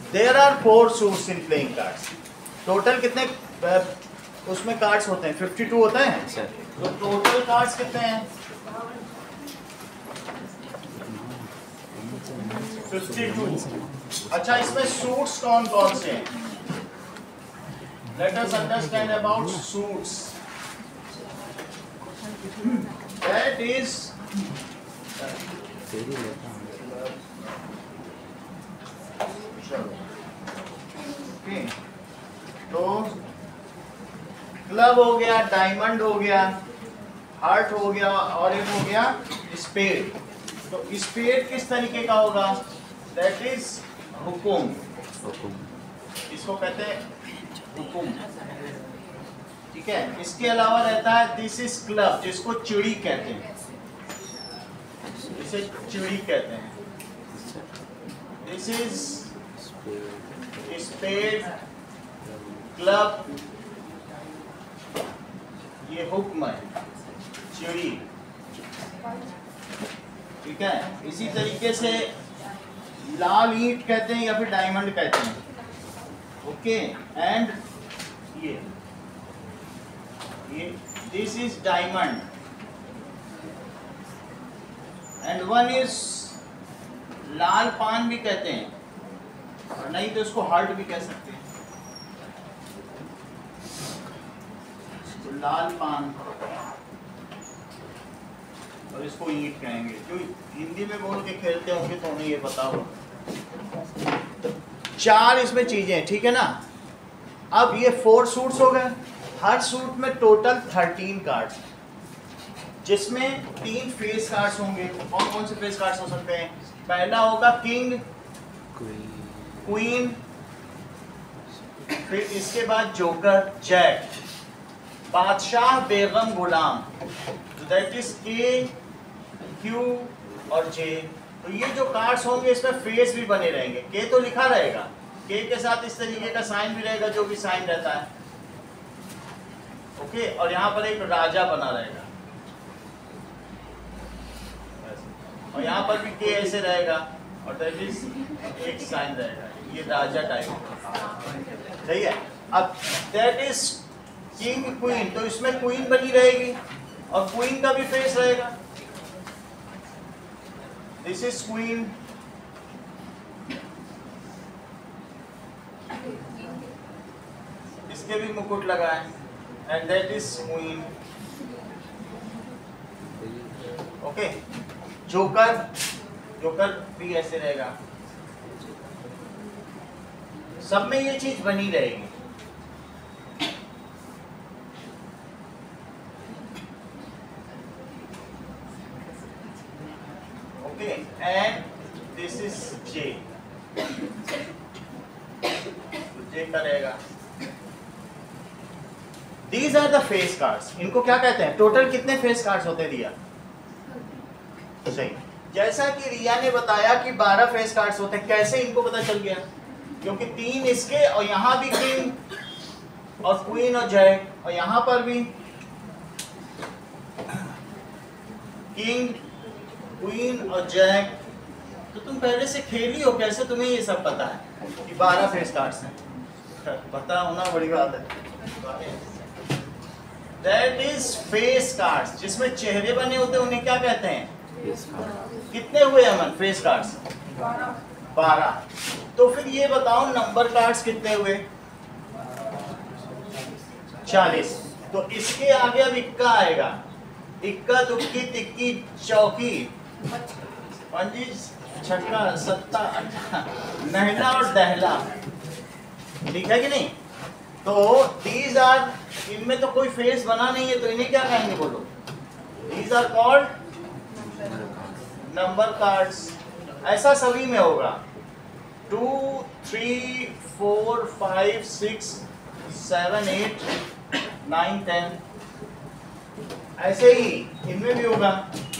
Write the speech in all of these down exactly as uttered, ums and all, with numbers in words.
There are four suits in playing cards. Total कितने उसमें cards होते हैं? फिफ्टी टू होते हैं। तो टोटल कार्ड्स कितने हैं? Fifty two. अच्छा, इसमें सूट्स कौन कौन से हैं? Let us understand about suits. That is okay, तो क्लब हो गया, डायमंड हो गया, हार्ट हो गया और एक हो गया स्पेड। तो स्पेड किस तरीके का होगा? दैट इज हुकुम, इसको कहते हैं हुकुम, ठीक है। इसके अलावा रहता है दिस इज क्लब, जिसको चिड़ी कहते हैं, इसे चिड़ी कहते हैं। दिस इज स्पेड, क्लब, ये हुक्म है, चिड़ी, ठीक है। इसी तरीके से लाल ईंट कहते हैं या फिर डायमंड कहते हैं, ओके। एंड ये ये this is diamond and one is लाल पान भी कहते हैं, और नहीं तो इसको हार्ट भी कह सकते हैं। तो लाल पान और इसको ईंट कहेंगे। जो हिंदी में बोल के खेलते होंगे तो उन्हें ये पता होगा। तो चार इसमें चीजें, ठीक है ना। अब ये फोर सूट्स हो गए। हर सूट में टोटल थर्टीन कार्ड्स, जिसमें तीन फेस कार्ड्स होंगे। कौन कौन से फेस कार्ड्स हो सकते हैं? पहला होगा किंग, क्वीन, फिर इसके बाद जोकर, जैक, बादशाह, बेगम, गुलाम, दैट इज के, क्यू और जे। तो ये जो कार्ड्स होंगे इसमें फेस भी बने रहेंगे। के तो लिखा रहेगा, के के साथ इस तरीके का साइन भी रहेगा, जो भी साइन रहता है, ओके। और यहाँ पर एक राजा बना रहेगा, और यहाँ पर भी के ऐसे रहेगा, और दैट इज एक साइन रहेगा, ये राजा टाइप, सही है। अब दैट इज किंग, क्वीन, तो इसमें क्वीन बनी रहेगी और क्वीन का भी फेस रहेगा। दिस इज क्वीन, इसके भी मुकुट लगा है, and that is queen, okay. Joker, joker भी ऐसे रहेगा। सब में ये चीज बनी रहेगी। Okay, and this is J, J का रहेगा। These are the face cards. इनको क्या कहते हैं? टोटल कितने फेस कार्ड्स होते हैं रिया? सही। जैसा कि रिया ने बताया कि बारह फेस कार्ड्स होते हैं। कैसे इनको पता चल गया? क्योंकि तीन इसके, और यहाँ भी किंग और क्वीन और जय, और यहाँ पर भी किंग, क्वीन और जय। तो तुम पहले से खेली हो, कैसे तुम्हें ये सब पता है कि बारह फेस कार्ड्स हैं? पता होना बड़ी बात है। दैट इज फेस कार्ड्स, जिसमें चेहरे बने होते हैं, उन्हें क्या कहते हैं? कितने हुए अमन फेस कार्ड्स? बारह। तो फिर ये बताओ नंबर कार्ड्स कितने हुए? चालीस। तो इसके आगे अब इक्का आएगा। इक्का, दुक्की, तिक्की, चौकी, पंजी, छक्का, सत्ता, अट्ठा, नहला और दहला, ठीक है कि नहीं? तो दीज आर, इनमें तो कोई फेस बना नहीं है, तो इन्हें क्या कहेंगे बोलो? These are called number cards. ऐसा सभी में होगा। Two, three, four, five, six, seven, eight, nine, ten, ऐसे ही इनमें भी होगा।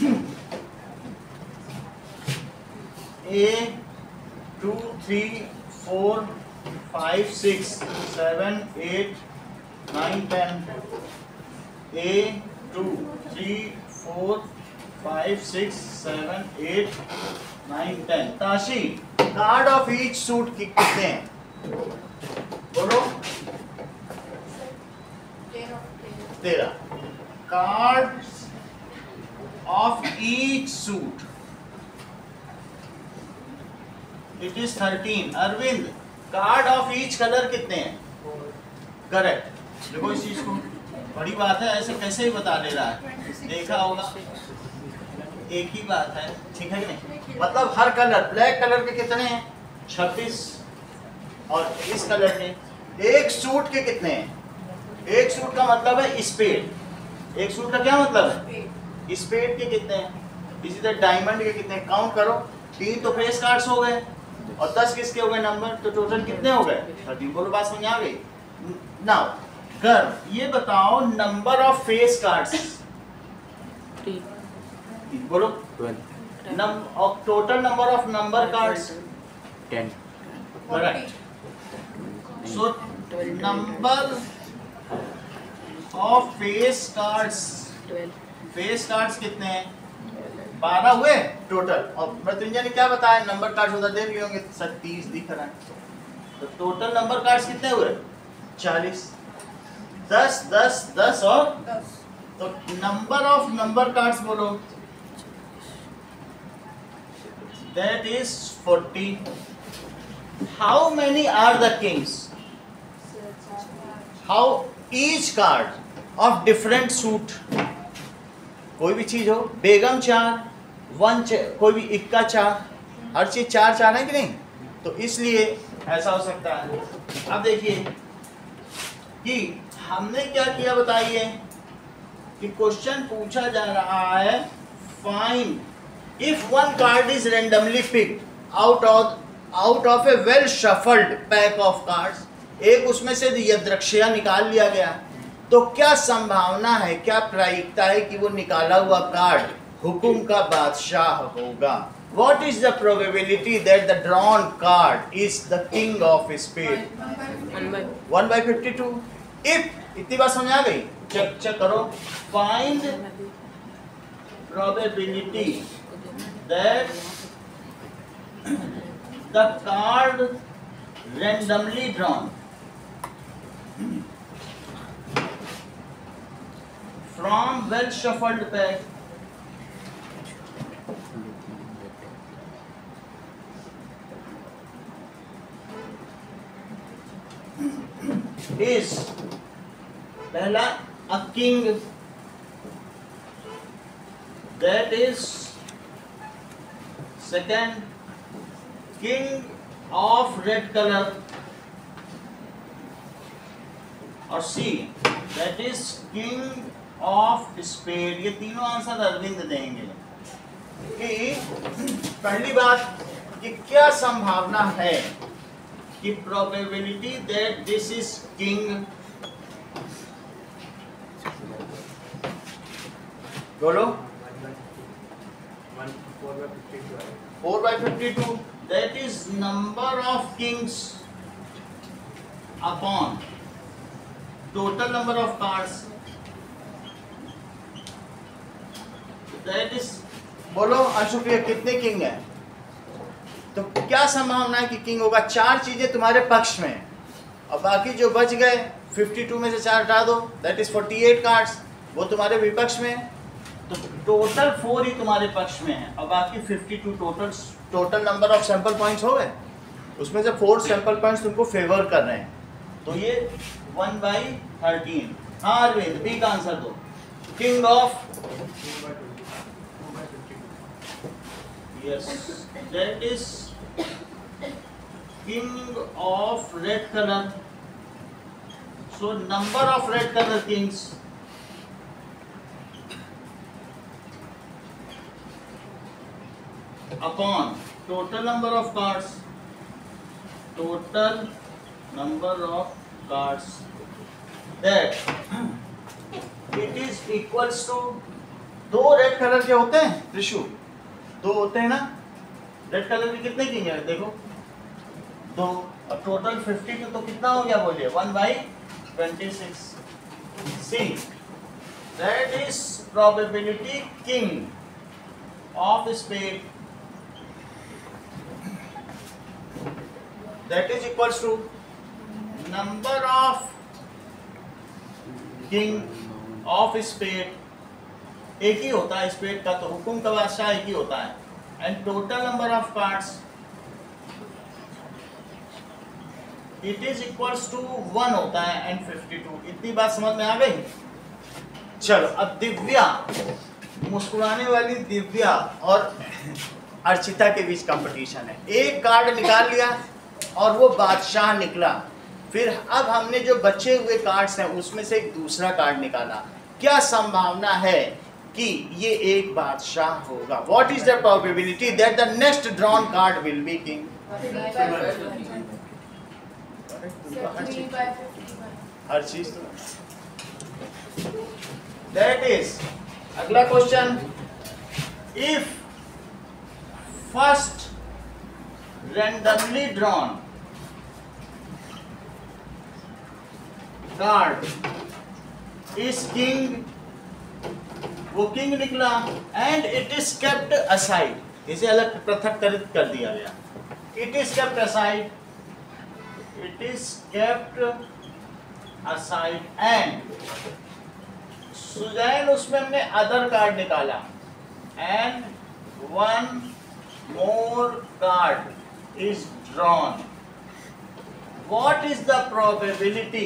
A, two, three, four, five, six, seven, eight, nine, ten, A, two, three, four, five six seven eight nine ten. Tashi, card of each suit कितने हैं? बोलो। तेरह। Card of each suit it is thirteen. Arvind, card of each colour कितने हैं? Correct. देखो इस चीज को, बड़ी बात है, ऐसे कैसे ही बता ले रहा है, देखा होगा एक ही बात है, ठीक है कि नहीं? मतलब हर कलर, ब्लैक कलर के कितने हैं? छब्बीस। और इस कलर के एक सूट के कितने हैं? एक सूट का मतलब है स्पेड। एक सूट का क्या मतलब है? स्पेड के कितने हैं? इसी तरह डायमंड के कितने? काउंट करो। तीन तो फेस कार्ड्स हो गए और दस किसके हो गए? नंबर। तो टोटल कितने हो गए? थर्टीन। बोलो, बात समझ आ गई? नाउ कर ये बताओ, नंबर ऑफ फेस कार्ड्स बोलो। Total number of number cards ten. Correct. So number of face cards, face cards कितने हैं? बारह हुए टोटल। और मृत्युंजय ने क्या बताया? नंबर कार्ड्स उधर दे लिए होंगे, तीस दिख रहा है। तो टोटल नंबर कार्ड्स कितने हुए? चालीस। दस दस दस और दस। तो नंबर ऑफ नंबर कार्ड्स बोलो। That is forty. How many are the kings? How each card of different suit, कोई भी चीज हो, बेगम चार, वन कोई भी इक्का चार, हर चीज चार चार है कि नहीं? तो इसलिए ऐसा हो सकता है। अब देखिए कि हमने क्या किया बताइए, कि क्वेश्चन पूछा जा रहा है find if one card is randomly picked out of out of a well shuffled pack of cards. एक उसमें से यदृच्छया निकाल लिया गया, तो क्या संभावना है, क्या प्रायिकता है कि वो निकाला हुआ कार्ड हुकुम का बादशाह होगा? What is the probability that the drawn card is the king of spade? one by fifty-two. If इतनी बात समझ आ गई? चेक चेक करो। Find probability that the card randomly drawn from well shuffled pack is पहला a king, that is second king of red color, और C that is king of spade। ये तीनों आंसर अरविंद देंगे। कि पहली बात कि क्या संभावना है कि probability that this is king, बोलो। four by fifty-two, that is number of kings upon total number of cards, that is, बोलो अशुक्रिय कितने किंग है? तो क्या संभावना है कि किंग होगा? चार चीजें तुम्हारे पक्ष में और बाकी जो बच गए बावन में से चार हटा दो, दैट इज अड़तालीस कार्ड्स, वो तुम्हारे विपक्ष में है। तो टोटल फोर ही तुम्हारे पक्ष में है और बाकी बावन total total number of sample points हो गए, उसमें से फोर सैंपल पॉइंट्स तुमको फेवर कर रहे हैं। तो ये वन बाई थर्टीन। हाँ अरविंद, बी का आंसर दो। King of, yes, that is king of red color. So number of red color kings upon total number of cards, total number of cards, that it is equals to, दो red colour के होते हैं त्रिशु, दो होते हैं ना red colour के? कितने किंग है देखो? दो। और टोटल बावन तो कितना हो गया बोलिए? One by twenty six. See that is probability king of spade, that is equals to number of king of spade, एक ही होता है स्पेड का, तो हुकुम का बादशाह एक ही होता है, and total number of cards it is equals to one होता है एंड फिफ्टी टू। इतनी बात समझ में आ गई? चलो अब दिव्या, मुस्कुराने वाली दिव्या और अर्चिता के बीच कंपटीशन है। एक कार्ड निकाल लिया और वो बादशाह निकला, फिर अब हमने जो बचे हुए कार्ड्स हैं उसमें से एक दूसरा कार्ड निकाला। क्या संभावना है कि ये एक बादशाह होगा? What is the probability that the next drawn card will be king? हर चीज तो दैट इज। अगला question, if first randomly drawn card is king, वो किंग निकला, and it is kept aside, इसे अलग पृथक कर दिया गया। It is kept aside, it is kept aside and Susan, उसमें हमने अदर कार्ड निकाला, and one more card is drawn. What is the probability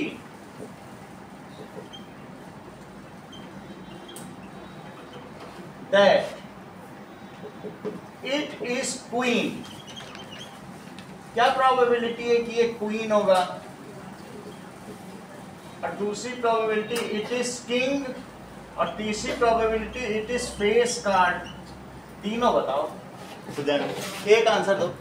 that it is queen? क्या probability है कि ये queen होगा? और दूसरी probability it is king, और तीसरी probability it is face card। तीनों बताओ, एक आंसर दो।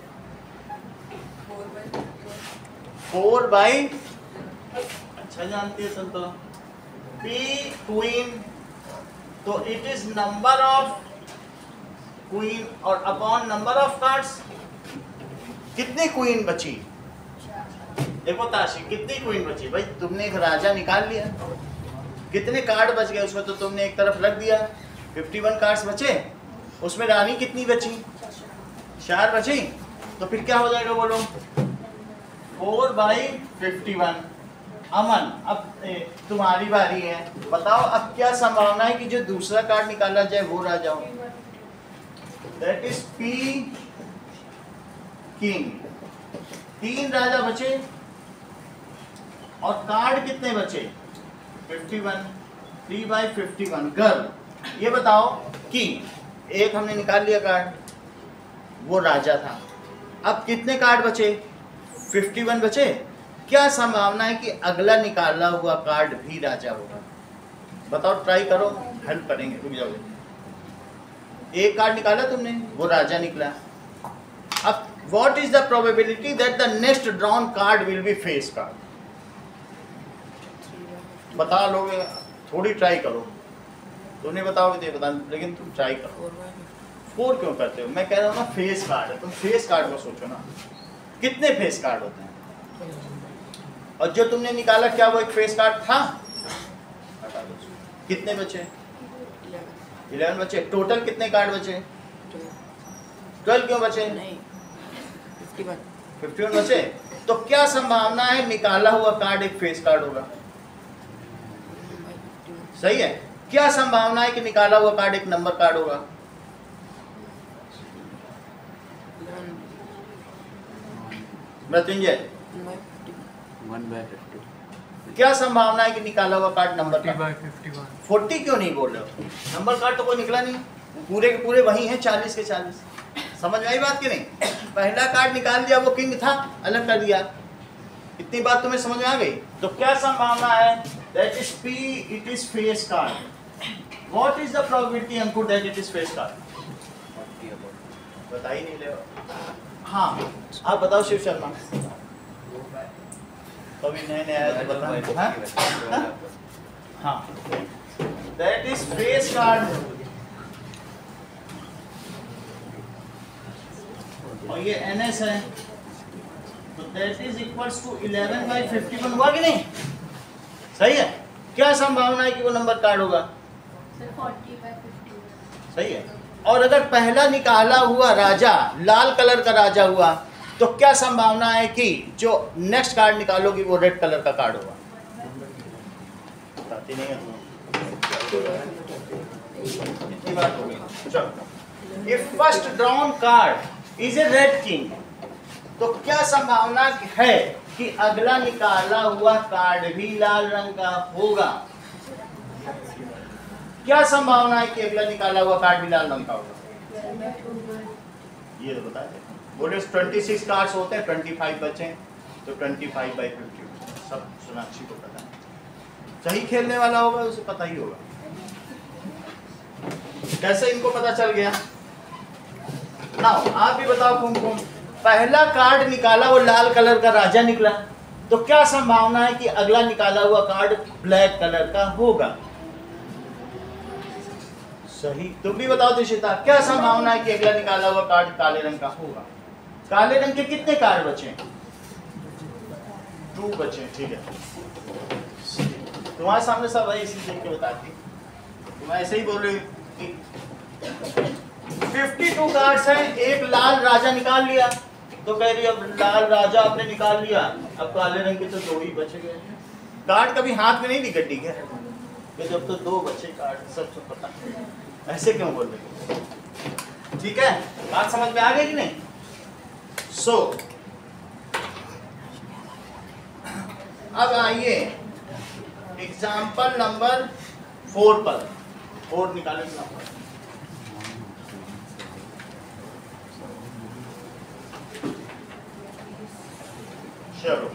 फोर बाई, अच्छा जानती है तुम तो, पी क्वीन, तो it is number of queen और अपॉन नंबर ऑफ कार्ड्स। कितनी क्वीन बची? देखो ताशी, कितनी क्वीन बची भाई? तुमने एक राजा निकाल लिया, कितने कार्ड बच गए उसमें? तो तुमने एक तरफ रख दिया, इक्यावन कार्ड्स बचे, उसमें रानी कितनी बची? चार बची, तो फिर क्या हो जाएगा बोलो? Four by fifty one. Aman, अब ए, तुम्हारी बारी है, बताओ अब क्या संभावना है कि जो दूसरा कार्ड निकाला जाए वो राजा हो? That is P king. तीन राजा बचे और कार्ड कितने बचे? Fifty one. Three by fifty one. Girl, ये बताओ कि एक हमने निकाल लिया कार्ड, वो राजा था, अब कितने कार्ड बचे? इक्यावन बचे। क्या संभावना है कि अगला निकाला हुआ कार्ड भी राजा होगा? बताओ, ट्राई करो, हेल्प करेंगे, रुक जाओ। एक कार्ड निकाला तुमने, वो राजा निकला, अब what is the probability that the next drawn card will be face card? बता लोगे? थोड़ी ट्राई करो, तुमने बताओगे तो बता, लेकिन तुम ट्राई करो। फोर क्यों करते हो? मैं कह रहा हूँ ना, फेस कार्ड है, तुम फेस कार्ड को सोचो ना, कितने फेस कार्ड होते हैं? और जो तुमने निकाला क्या वो एक फेस कार्ड था? कितने बचे? इलेवन बचे। टोटल कितने कार्ड बचे? ट्वेल्व क्यों बचे? फिफ्टी वन बचे। तो क्या संभावना है निकाला हुआ कार्ड एक फेस कार्ड होगा? सही है। क्या संभावना है कि निकाला हुआ कार्ड एक नंबर कार्ड होगा? Mrityunjay, one by fifty. क्या संभावना है कि निकाला हुआ card number forty by fifty one. Forty क्यों नहीं बोल रहे हो? नंबर कार्ड तो कोई निकला नहीं, पूरे के पूरे वही हैं, चालीस के चालीस। समझ में आई बात कि नहीं? पहला कार्ड निकाल दिया, वो किंग था, अलग कर दिया। इतनी बात तुम्हें समझ में आ गई? तो क्या संभावना है? That is P, it is face card. What is the probability Ankur that it is face card? बता ही नहीं ले। हाँ, आप बताओ शिव शर्मा, कभी नए नए आया तो बताओ। हाँ, दैट इज फेस कार्ड, और ये एन एस है, तो that is equals to eleven by fifty one. हुआ कि नहीं? सही है। क्या संभावना है कि वो नंबर कार्ड होगा? Forty by fifty. सही है। और अगर पहला निकाला हुआ राजा लाल कलर का राजा हुआ तो क्या संभावना है कि जो नेक्स्ट कार्ड निकालोगी वो रेड कलर का कार्ड होगा? बताती नहीं है इतनी बात हो गई। चलो, if first drawn card is a red king, तो क्या संभावना है कि अगला निकाला हुआ कार्ड भी लाल रंग का होगा? क्या संभावना है कि अगला निकाला हुआ कार्ड भी लाल रंग का होगा? ये तो बता दे। बोले छब्बीस कार्ड्स होते हैं, पच्चीस बचे तो पच्चीस बाई पचास, सब सोनाक्षी को पता है। सही खेलने वाला होगा उसे पता ही होगा। कैसे इनको पता चल गया? नाउ आप भी बताओ कुमकुम, पहला कार्ड निकाला वो लाल कलर का राजा निकला, तो क्या संभावना है कि अगला निकाला हुआ कार्ड ब्लैक कलर का होगा? सही। तुम भी बताओ दिशिता, क्या संभावना है कि अगला निकाला हुआ कार्ड काले रंग का होगा? काले रंग के कितने कार्ड बचे? टू बचे। ठीक है, तुम्हारे सामने सब है इसी देख के बताती। तुम ऐसे ही बोल रहे कि बावन कार्ड्स हैं, एक लाल राजा निकाल लिया, तो कह रही अब लाल राजा आपने निकाल लिया, अब काले रंग के तो दो ही बचे गए। कार्ड कभी हाथ में नहीं ली गड्डी के, जब तो दो बचे कार्ड, सब सब पता। ऐसे क्यों बोल रहे? ठीक है, बात समझ में आ गई कि नहीं? सो so, अब आइए एग्जाम्पल नंबर फोर पर। फोर निकालें नंबर। चलो,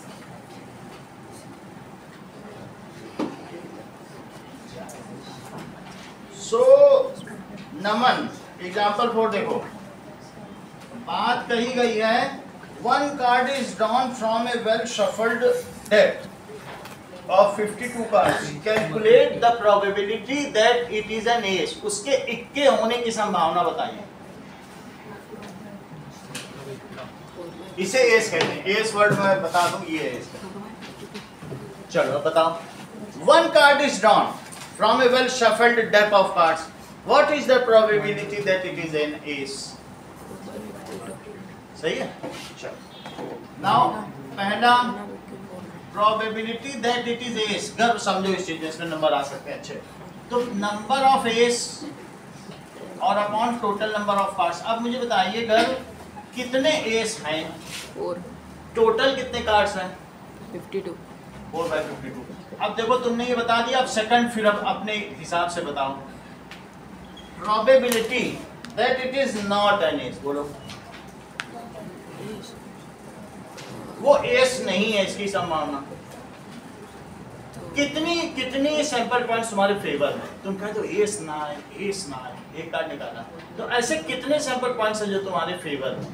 so so, Naman example four देखो, बात कही गई है one card is drawn from a well shuffled deck of fifty-two cards. Calculate the probability that it is an ace. उसके इक्के होने की संभावना बताइए। इसे एस कहते हैं। एस वर्ड मैं बता दूं, ये एस। चलो बताओ। One card is drawn from a well shuffled deck of cards. What is the probability that it is an ace? सही है। चलो, now पहला probability that it is ace, गर्व समझो इस चीज में, इसमें नंबर आ सकते हैं अच्छे। तो नंबर ऑफ एस और upon total number of cards. अब मुझे बताइए गर्व, कितने एस हैं? फोर। टोटल कितने कार्ड्स हैं? Fifty two. Four by fifty two. अब देखो तुमने ये बता दिया, अब सेकंड फिर अब अपने हिसाब से बताओ। probability that it is not an ace, बोलो। वो एस नहीं है, इसकी संभावना कितनी कितनी सैंपल पॉइंट्स तुम्हारे फेवर में? तुम कहते हो एस ना है, एस ना है, एक कार्ड निकाला, तो ऐसे कितने सैंपल पॉइंट्स हैं जो तुम्हारे फेवर में?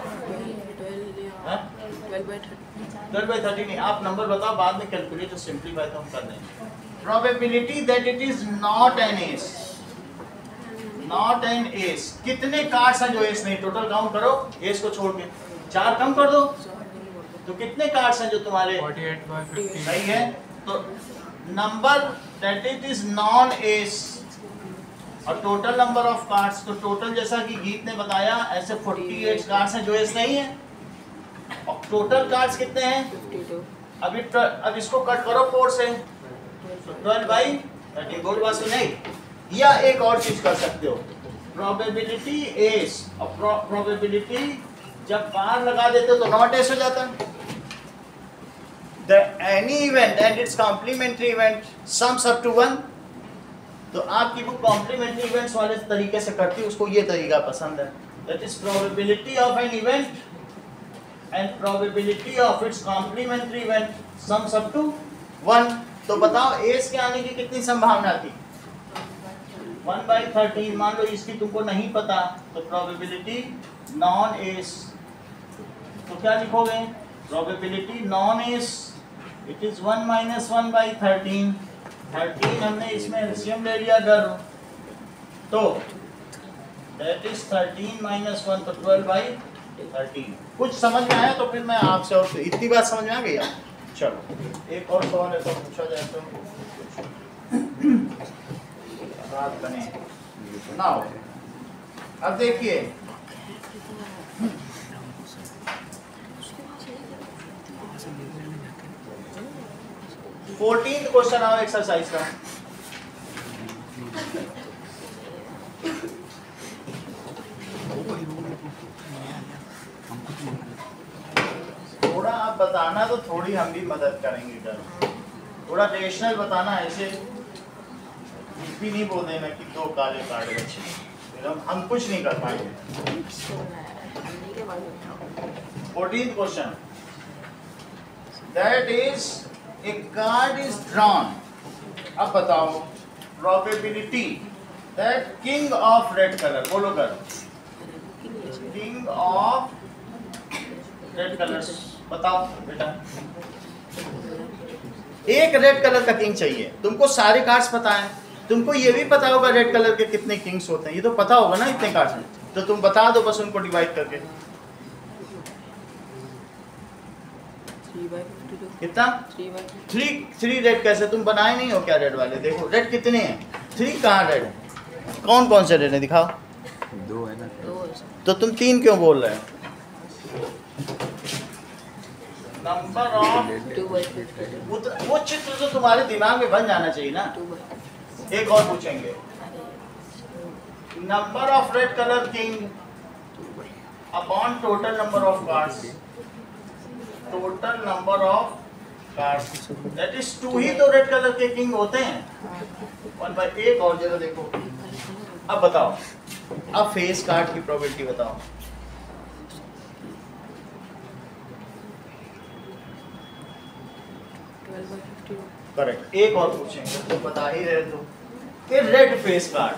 ट्वेल्व बाई थर्टी नहीं, आप नंबर बताओ, बाद में कैलकुलेट सिंपलीफाई तो हम कर देंगे। Probability that it is not an ace, not an ace, कितने कार्ड्स हैं जो एस नहीं? टोटल काउंट करो, एस को छोड़ के चार कम कर दो, तो कितने कार्ड्स हैं जो तुम्हारे? अड़तालीस बाई पचास। सही है। तो number that it is non ace और टोटल नंबर ऑफ कार्ड्स, तो टोटल जैसा कि गीत ने बताया ऐसे अड़तालीस कार्ड्स हैं जो एस नहीं है, और टोटल कार्ड्स कितने हैं? Fifty two. अभी अब इसको कट करो फोर से, तो ट्वेल्व बाई थर्टी। बोल बात नहीं, या एक और चीज कर सकते हो, प्रोबेबिलिटी एस और प्रोबेबिलिटी जब बार लगा देते हो तो नॉट एस हो जाता है। The any event and its complementary event sums up to one. तो आपकी बुक कॉम्प्लीमेंट्री इवेंट्स वाले तरीके से करती है, उसको ये तरीका पसंद है। That is probability of an event and probability of its complementary event sums up to one. तो बताओ एस के आने की कितनी संभावना थी? One by thirteen. मान लो इसकी तुमको नहीं पता, तो प्रोबेबिलिटी नॉन एस, तो क्या लिखोगे? Probability non ace it is one minus one by thirteen. Thirteen हमने इसमें एलसीएम ले लिया कर, तो that is thirteen minus one, तो ट्वेल्व बाई थर्टीन। कुछ समझ में आया? तो फिर मैं आपसे, और इतनी बात समझ में आ गई? चलो एक और सवाल ऐसा पूछा जाए तो बात बने। नाउ अब देखिए फोर्टीन क्वेश्चन आओ एक्सरसाइज का। थोड़ा आप बताना तो थोड़ी हम भी मदद करेंगे कर, थोड़ा रेशनल बताना, ऐसे भी नहीं बोल देना कि दो काले कार्ड बचे, फिर हम हम कुछ नहीं कर पाएंगे। Fourteen question, that is a card is drawn. अब बताओ probability that king of red colour, बोलो कर, किंग ऑफ रेड कलर बताओ बेटा। एक रेड कलर का किंग चाहिए, तुमको सारे कार्ड्स पता है, तुमको ये भी पता होगा रेड कलर के कितने किंग्स होते हैं, ये तो पता होगा ना इतने कार्ड्स में, तो तुम बता दो बस उनको डिवाइड करके। कितना? थ्री थ्री रेड कैसे, तुम बनाए नहीं हो क्या रेड वाले? देखो रेड कितने हैं, थ्री कहाँ रेड है, कौन कौन से रेड है दिखाओ। दो है ना, तो तुम तीन क्यों बोल रहे हो? नंबर ऑफ वो चित्र तो तुम्हारे दिमाग में बन जाना चाहिए ना। एक और पूछेंगे, number of red colour king upon total number of cards, total number of cards that is two ही तो रेड कलर के किंग होते हैं। वन बाई एक और जरा देखो। अब बताओ, अब फेस कार्ड की प्रोबेबिलिटी बताओ। करेक्ट। एक और पूछेंगे, तो बता ही रहे तो कि red face card,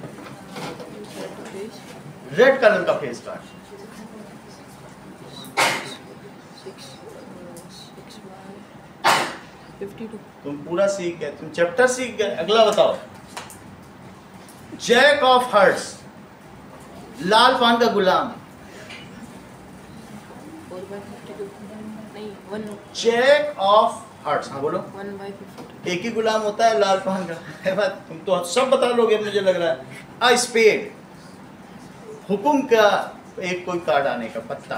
red colour का फेस कार्ड, तुम पूरा सीख गए, तुम चैप्टर सीख गए। अगला बताओ, जैक ऑफ हार्ट्स, लाल पान का गुलाम, जैक ऑफ हार्ट्स, हाँ बोलो। एक ही गुलाम होता है लाल पान का, है बात, तुम तो सब बता लोगे मुझे लग रहा है। अ स्पेड, हुकुम का एक कोई कार्ड आने का पत्ता,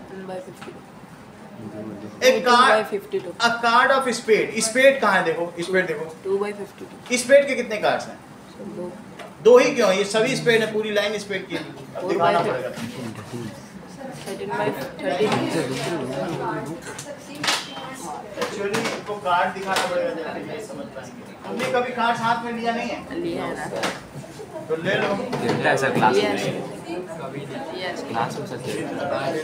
एक card, a card of spade, spade कहाँ है देखो, स्पेड देखो, two by fifty two. Spade के कितने कार्ड्स हैं? दो। दो ही क्यों? ये सभी स्पेड है, पूरी लाइन स्पेड की, अब दिखाना पड़ेगा। Thirteen by thirteen. एक्चुअली इनको कार्ड दिखाना पड़ेगा जल्दी ये समझ पाएंगे। हमने कभी कार्ड हाथ में लिया नहीं है, लिया है ना, तो ले लो। खेलता है सर क्लास लिया में, है, लिया है। क्लास में सर खेलता है।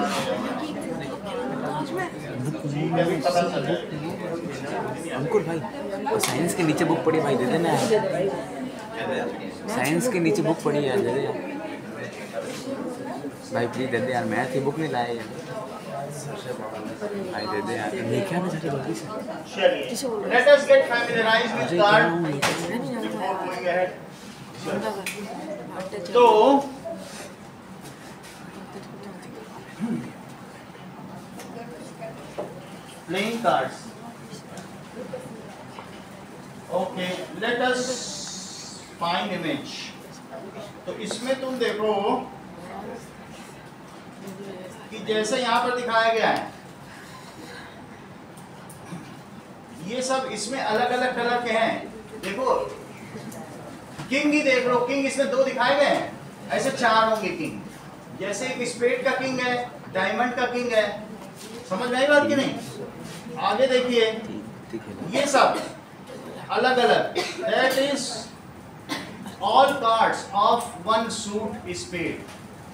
ठीक है, अभी पता चल जाएगा। अंकुर भाई, वो साइंस के नीचे बुक पड़ी भाई, दे देना। साइंस के नीचे बुक पड़ी है, दे दे भाई, प्लीज दे दे यार, मैथ की बुक नहीं लाए यार भाई, दे दे यार, लेके आना जल्दी जल्दी से। चलिए, let us get familiarised with card before going ahead. तो playing cards, okay, let us find image. तो इसमें तुम देखो कि जैसे यहाँ पर दिखाया गया है, ये सब इसमें अलग अलग कलर के हैं। देखो किंग ही देख लो, किंग इसमें दो दिखाए गए हैं, ऐसे चार होंगे किंग। जैसे एक स्पेड का किंग है, डायमंड का किंग है, समझ में आई बात कि नहीं? आगे देखिए, ये सब अलग अलग, that is all cards of one suit spade.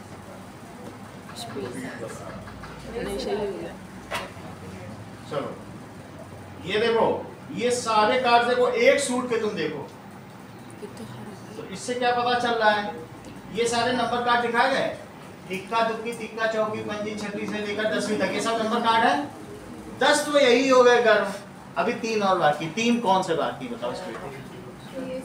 नहीं सही हो गया। चलो ये देखो, ये सारे कार्ड देखो, एक सूट के तुम देखो, तो इससे क्या पता चल रहा है? ये सारे नंबर कार्ड दिखाए गए, इक्का दुक्की तिक्का चौकी पंजी छठी से लेकर दसवीं तक, ये सब नंबर कार्ड है। दस तो यही हो गए घर, अभी तीन और बाकी। तीन कौन से बाकी बताओ इसमें?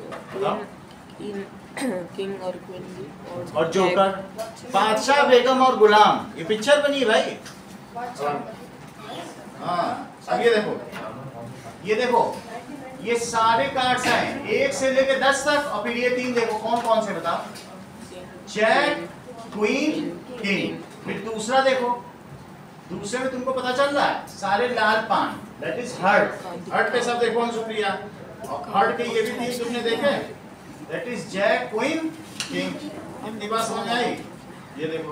किंग और क्वीन और, और जोकर, बादशाह, बेगम और गुलाम, ये पिक्चर बनी है भाई। हाँ, अब ये देखो, ये देखो, ये सारे कार्ड्स हैं एक से लेकर दस तक, और फिर ये तीन देखो, कौन कौन से बताओ? Jack queen king. फिर दूसरा देखो, दूसरे में तुमको पता चल रहा है सारे लाल पान, दैट इज हर्ट। हर्ट पे सब देखो सुप्रिया, और हर्ट के ये भी तीन तुमने देखे, that is jack queen king. कितनी बात समझ आई? ये देखो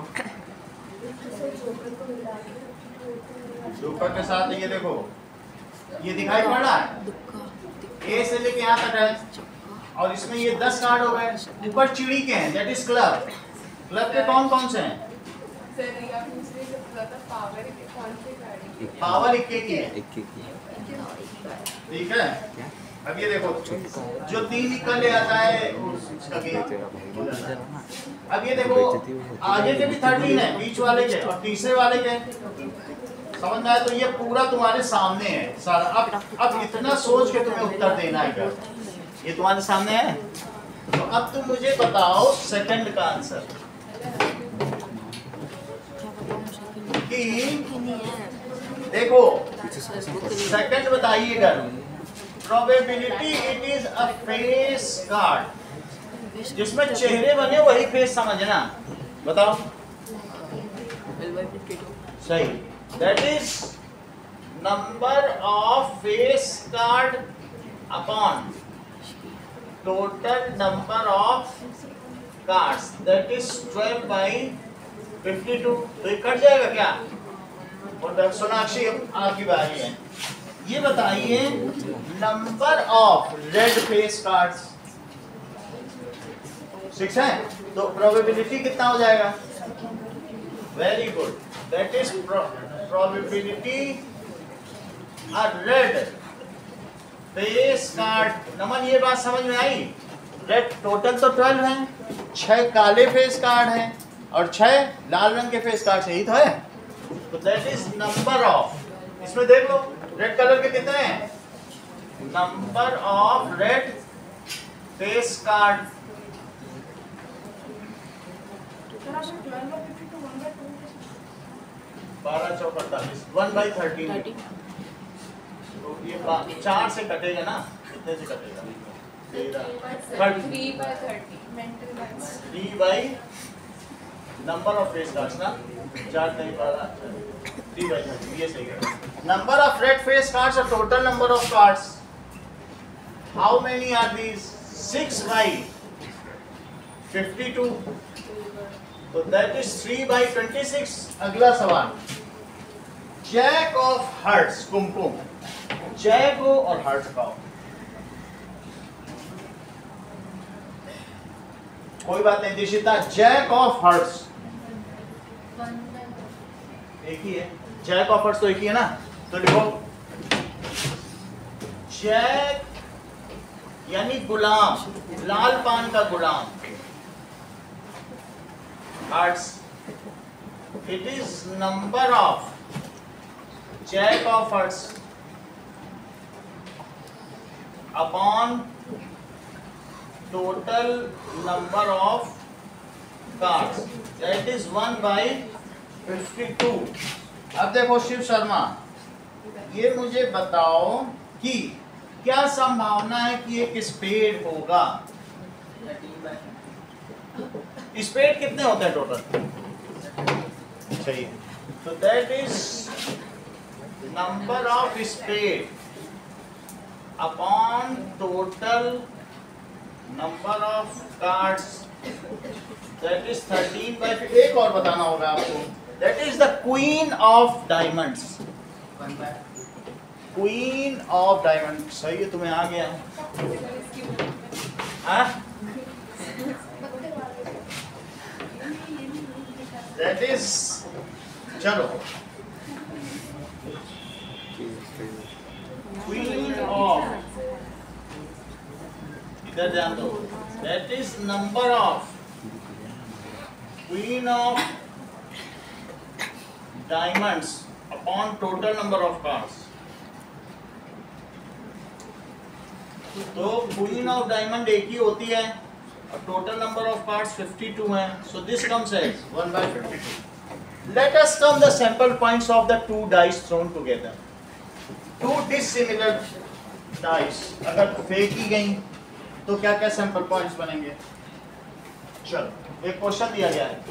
जोकर के साथ ये देखो, ये दिखाई पड़ रहा है ए से लेके यहाँ तक है, और इसमें ये दस कार्ड हो गए। ऊपर चिड़ी के हैं, दैट इज क्लब। क्लब के कौन कौन से हैं? पावर इक्के की है, ठीक है। अब ये देखो जो तीन इक्का ले आता है उसका गेम। अब ये देखो आगे के भी थर्टीन है, बीच वाले के और तीसरे वाले के, समझ में आया? तो ये पूरा तुम्हारे सामने है सारा। अब अब इतना सोच के तुम्हें उत्तर देना है, ये तुम्हारे सामने है। तो अब तुम मुझे बताओ सेकंड का आंसर कि देखो सेकंड बताइएगा, probability it is a face card, जिसमें चेहरे बने वही फेस समझना। बताओ सही, that is number of face card upon total number of cards, that is twelve by fifty two. तो ये कट जाएगा क्या? और सोनाक्षी आपकी बारी है, ये बताइए number of red face cards six है, तो प्रोबेबिलिटी कितना हो जाएगा? Very good, that is probability a red face card. Naman ये बात समझ में आई? रेड टोटल तो ट्वेल्व है, छह काले फेस कार्ड हैं और छह लाल रंग के फेस कार्ड, यही तो है। तो दैट इज नंबर ऑफ, इसमें देख लो रेड कलर के कितने हैं? Number of red face card. बारह चौक अड़तालीस, वन बाई थर्टीन। तो ये चार से कटेगा ना, कितने से कटेगा? Three by number of face cards ना, चार नहीं बारह, थ्री बाई थर्टी, ये सही है। Number of red face cards और total number of cards, how many are these? Six by fifty two, तो that is three by twenty six. अगला सवाल, jack of hearts, Kumkum, jack हो और हार्ट का हो, कोई बात नहीं दिशिता। जैक ऑफ हार्ट्स एक ही है, जैक ऑफ हार्ट्स तो एक ही है ना, तो लिखो जैक यानी गुलाम, लाल पान का गुलाम, hearts, it is number of jack of hearts upon total number of cards, that is one by fifty two. अब देखो शिव शर्मा, ये मुझे बताओ कि क्या संभावना है कि एक स्पेड होगा? स्पेड कितने होते हैं टोटल? सही है, तो that is number of spade upon total number of cards, that is thirteen by. एक और बताना होगा आपको, that is the queen of diamonds, queen of diamond. सही है, तुम्हें आ गया हाँ? दैट इज, चलो क्वीन ऑफ, इधर ध्यान दो, that is number of queen of diamonds upon total number of cards. तो क्वीन ऑफ डायमंड एक ही होती है और total number of cards fifty two हैं, so this comes as one by fifty two. Let us sum the sample points of the two dice thrown together. Two dissimilar dice अगर फेंकी गई तो क्या क्या सैंपल पॉइंट्स बनेंगे? चलो एक क्वेश्चन दिया गया है,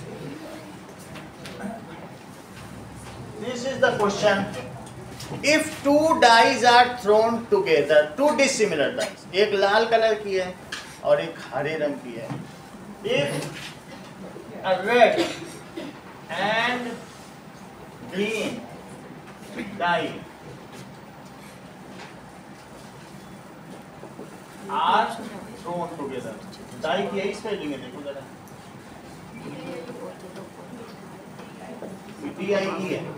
this is the question, if two dice are thrown together, two dissimilar dice, एक लाल कलर की है और एक हरे रंग की है, if a red and green die are thrown together, die की यही स्पेलिंग है, देखो जरा, डी आई ई है,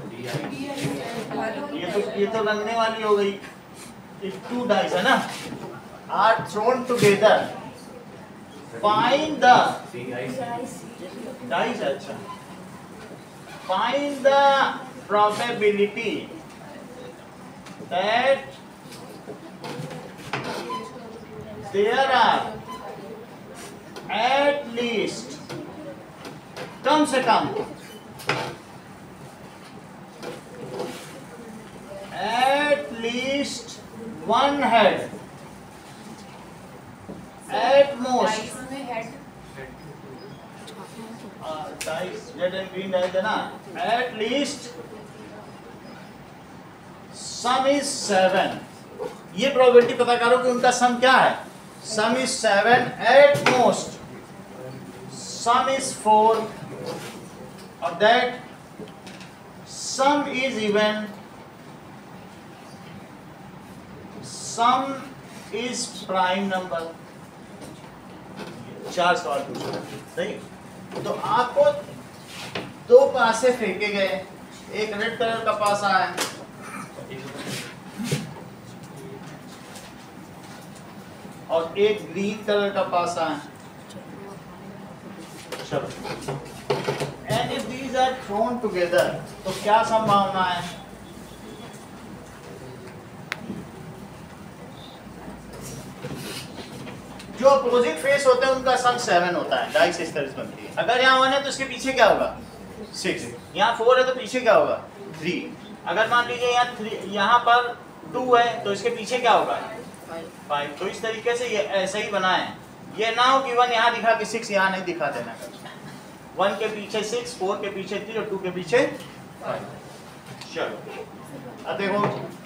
ये तो ये तो रंगने वाली हो गई, इफ टू डाइस है ना, are thrown together, find the dice, अच्छा, find the probability that there are at least, कम से कम at least one head, at most uh, dice, red and green dice है ना, at least sum is seven, ये probability पता करो कि उनका सम क्या है, sum is seven, at most sum is four, or that sum is even, sum is prime number, चार सवाल पूछो, सही। तो आपको दो पासे फेंके गए, एक रेड कलर का पासा है और एक ग्रीन कलर का पासा है, चलो, and if these are thrown together, तो क्या संभावना है, जो अपोजिट फेस होते हैं उनका सम सेवन होता है, डाइस इस तरह से बनती है, अगर यहाँ वन है तो इसके पीछे क्या होगा, सिक्स, यहाँ फोर है तो पीछे क्या होगा, थ्री, अगर मान लीजिए यहाँ थ्री, यहाँ पर टू है तो इसके पीछे क्या होगा, फाइव, तो इस तरीके से ये ऐसे ही बना है, ये ना हो कि वन यहाँ दिखा के सिक्स यहाँ नहीं दिखा देना, वन के पीछे सिक्स, फोर के पीछे थ्री और टू के पीछे फाइव। चलो अब देखो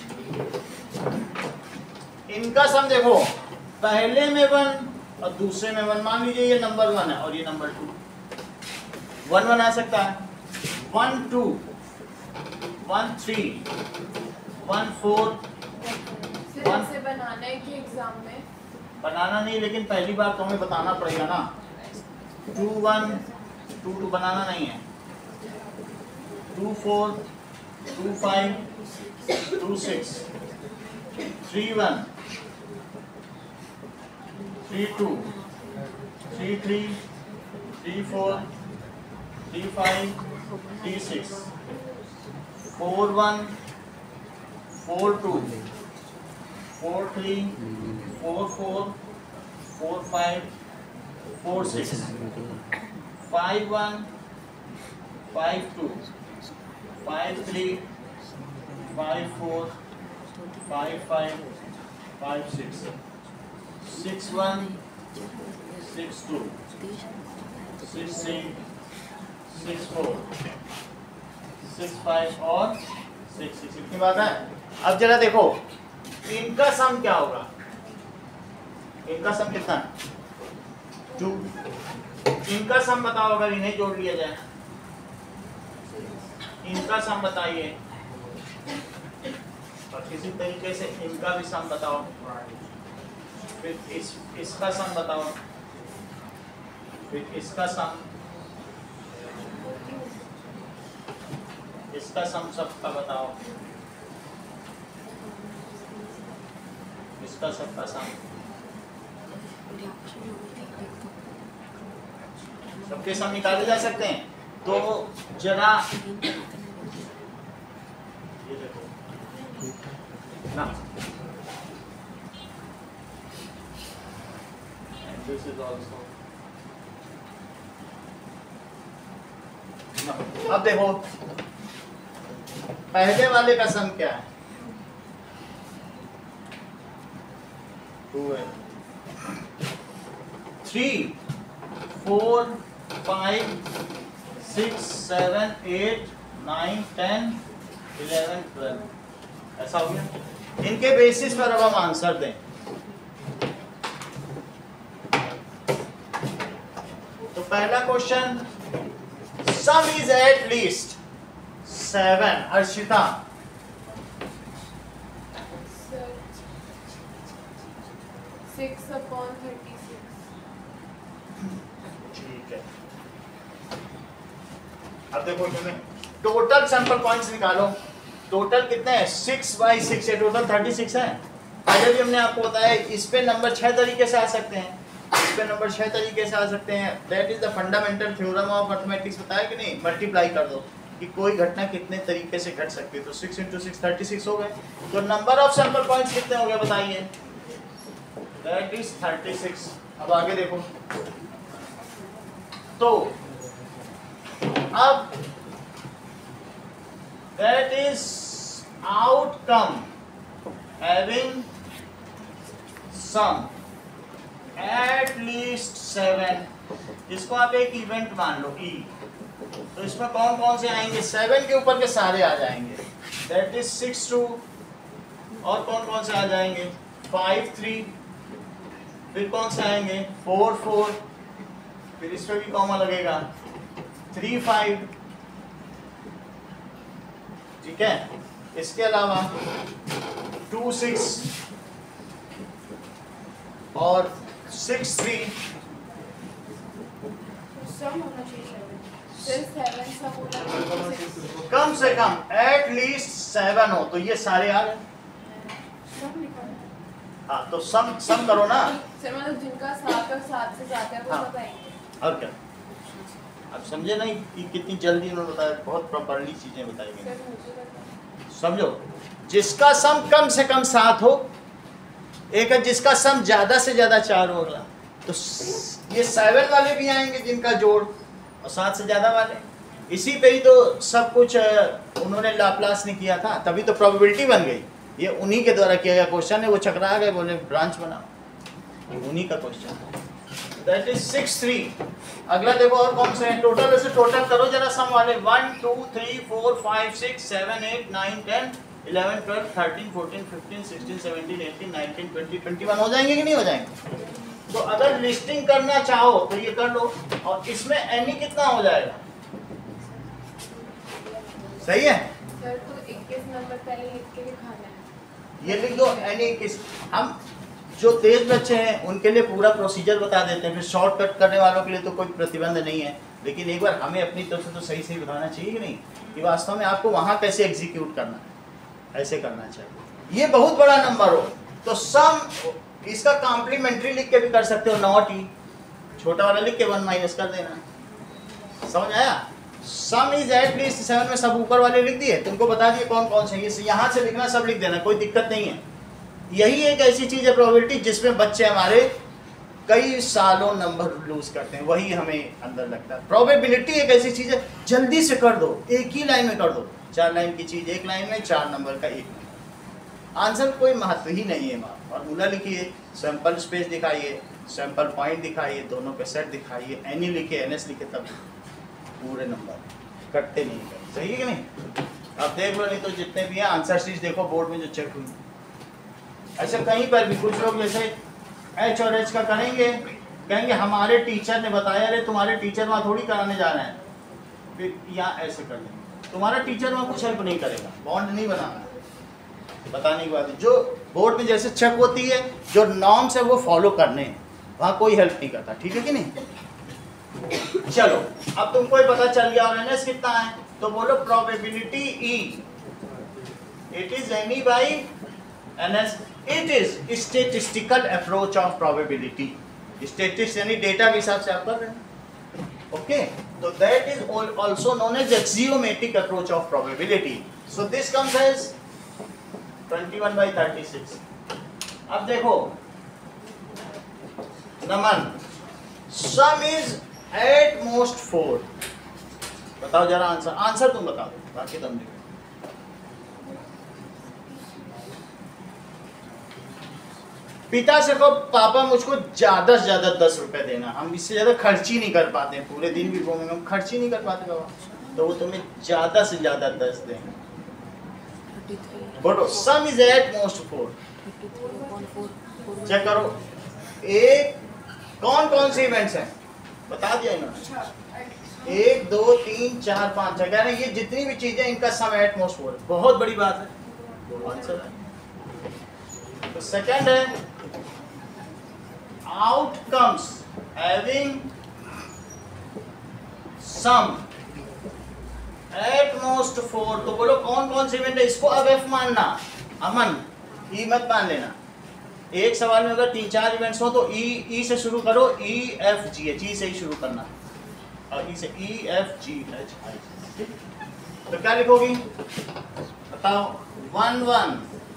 इनका सम, देखो पहले में वन और दूसरे में वन, मान लीजिए ये नंबर वन है और ये नंबर टू, वन वन आ सकता है, one two, one three, one four, one से बनाना है कि एग्जाम में बनाना नहीं, लेकिन पहली बार तो हमें बताना पड़ेगा ना, टू वन, टू टू बनाना नहीं है, two four, two five, two six, three one, three two, three three, three four, three five, three six, four one, four two, four three, four four, four five, four six, five one, five two, five three, five four, five five, five six, six one, six two, six three, six four, six five और six six, इतनी बात है। अब जरा देखो इनका सम क्या होगा, इनका सम कितना, टू, इनका सम बताओ अगर इन्हें जोड़ लिया जाए, इनका सम बताइए, और किसी तरीके से इनका भी सम बताओ, फिर इस इसका सम बताओ, फिर इसका सम, इसका सम सबका बताओ, इसका सबका सम, सबके सम निकाले जा सकते हैं। तो जरा ये देखो ना, this is also ना। अब देखो पहले वाले का सम क्या है, टू है, three, four, five six seven eight nine ten eleven twelve, ऐसा हो गया। इनके बेसिस पर अब हम आंसर दें। तो पहला question, sum is at least seven. Arshita, six upon thirty six. ठीक है, अब देखो तुम्हें टोटल सैंपल पॉइंट्स निकालो। टोटल कितने हैं? सिक्स बाई सिक्स है, टोटल थर्टी सिक्स है। पहले भी हमने आपको बताया इस पे नंबर छह तरीके से आ सकते हैं, इस पे नंबर छह तरीके से आ सकते हैं। That is the fundamental theorem of mathematics. बताया कि नहीं? मल्टीप्लाई कर दो कि कोई घटना कितने तरीके से घट सकती है। तो six into six thirty six हो गए। तो नंबर ऑफ सैंपल पॉइंट्स कितने हो गए बताइए? That is thirty six. अब आगे देखो, तो अब that is outcome having sum at least seven. इसको आप एक इवेंट मान लो, ई। तो इसमें कौन कौन से आएंगे? सेवन के ऊपर के सारे आ जाएंगे। दैट इज सिक्स टू, और कौन कौन से आ जाएंगे? फाइव थ्री, फिर कौन से आएंगे? फोर फोर, फिर इस पे भी कॉमा लगेगा, थ्री फाइव। ठीक है, इसके अलावा टू सिक्स और सिक्स थ्री। सम होना चाहिए सेवन। सिर्फ सेवन सम होना चाहिए। कम से कम एट लीस्ट सेवन हो, तो ये सारे आ गए। सम निकालो। हाँ, तो सम सम करो ना। सर मतलब जिनका सात और सात से जाता है वो हाँ। बताएंगे। और क्या, अब समझे नहीं कि कितनी जल्दी उन्होंने बताया? बहुत प्रॉपर्ली चीजें बताई गई। सर मुझे बताओ। समझो, जिसका सम कम से कम सात हो, एक है जिसका सम ज्यादा से ज्यादा चार हो अगला। तो स- ये सेवन वाले भी आएंगे जिनका जोड़, और सात से ज्यादा वाले। इसी पे ही तो सब कुछ अ, उन्होंने लाप्लास ने किया था, तभी तो प्रोबेबिलिटी बन गई। ये उन्हीं के द्वारा किया गया क्वेश्चन है। वो चकरा गए, बोले ब्रांच बनाओ। ये उन्हीं का क्वेश्चन है। That is six three. अगला देखो और कौन से हैं? टोटल वैसे टोटल करो जरा सम वाले। One two three four five six seven eight nine ten eleven twelve thirteen fourteen fifteen sixteen seventeen eighteen nineteen twenty twenty one हो जाएंगे कि नहीं हो जाएंगे? तो अगर लिस्टिंग करना चाहो तो ये कर लो। और इसमें एनी कितना हो जाएगा? सही है, सर तो इक्कीस नंबर पहले लिख के दिखाना है। ये लिख दो एनी किस। हम जो तेज बच्चे हैं उनके लिए पूरा प्रोसीजर बता देते हैं, फिर शॉर्टकट करने वालों के लिए तो कोई प्रतिबंध नहीं है। लेकिन एक बार हमें अपनी तरफ से तो सही सही बताना चाहिए कि नहीं, कि वास्तव में आपको वहाँ कैसे एग्जीक्यूट करना है, ऐसे करना चाहिए। ये बहुत बड़ा नंबर हो तो सम, इसका कॉम्प्लीमेंट्री लिख के भी कर सकते हो, नॉट ही छोटा वाला लिख के वन माइनस कर देना। समझ आया? Sum is at least seven में सब ऊपर वाले लिख दिए, तुमको बता दिए कौन कौन से। ये यहाँ से लिखना, सब लिख देना, कोई दिक्कत नहीं है। यही एक ऐसी चीज है प्रोबेबिलिटी जिसमें बच्चे हमारे कई सालों नंबर लूज करते हैं, वही हमें अंदर लगता है। प्रोबेबिलिटी एक ऐसी चीज है, जल्दी से कर दो, एक ही लाइन में कर दो। चार लाइन की चीज एक लाइन में, चार नंबर का एक नंबर। आंसर कोई महत्व ही नहीं है। माँ फॉर्मूला लिखिए, सैंपल स्पेस दिखाइए, सैंपल पॉइंट दिखाइए, दोनों पे सेट दिखाइए, एन लिखे, एन एस लिखे, तब पूरे नंबर कटते नहीं है। सही है कि नहीं? अब देख लो, नहीं तो जितने भी हैं आंसर शीट देखो बोर्ड में जो चेक हुई। ऐसे कहीं पर भी कुछ लोग जैसे एच और एच का करेंगे, कहेंगे हमारे टीचर ने बताया। अरे तुम्हारे टीचर वहाँ थोड़ी कराने जा रहे हैं, फिर यहाँ ऐसे कर देंगे। तुम्हारा टीचर वहाँ कुछ हेल्प नहीं करेगा, बॉन्ड नहीं बनाना, बताने की बात है। जो बोर्ड में जैसे चेक होती है, जो नॉर्म्स है वो फॉलो करने हैं, वहाँ कोई हेल्प नहीं करता। ठीक है कि नहीं? चलो, अब तुमको ही पता चल गया। और एन एस कितना है तो बोलो probability E, it is N E by N S. It is statistical approach of probability. Statistics यानी डेटा के हिसाब से आप कर रहे हैं। ओके, तो that is also known as axiomatic approach of probability. So this comes as twenty one by thirty six. अब देखो Naman, sum is at most four. बताओ जरा आंसर, आंसर तुम बताओ, बाकी तुम देखो। पिता से को पापा मुझको ज्यादा से ज्यादा दस रुपए देना, हम इससे ज्यादा खर्च ही नहीं कर पाते, पूरे दिन भी घूमेंगे हम खर्च ही नहीं कर पाते बाबा, तो वो तुम्हें ज्यादा से ज्यादा दस देंगे। बोलो sum is at most four. Check करो एक कौन कौन से इवेंट्स हैं बता दिया इन्होंने, एक दो तीन चार पाँच छह, कह रहे हैं ये जितनी भी चीजें इनका सम एट मोस्ट फोर, बहुत बड़ी बात है, आंसर है। तो सेकंड है outcomes having sum at most four, तो बोलो कौन कौन से इवेंट है, इसको अब एफ मानना, अमन ई मत मान लेना। एक सवाल में अगर तीन चार इवेंट्स हो तो ई ई से शुरू करो, ई एफ जी एच, ई से ही शुरू करना, और ई से E F G H I. तो क्या लिखोगी बताओ, one one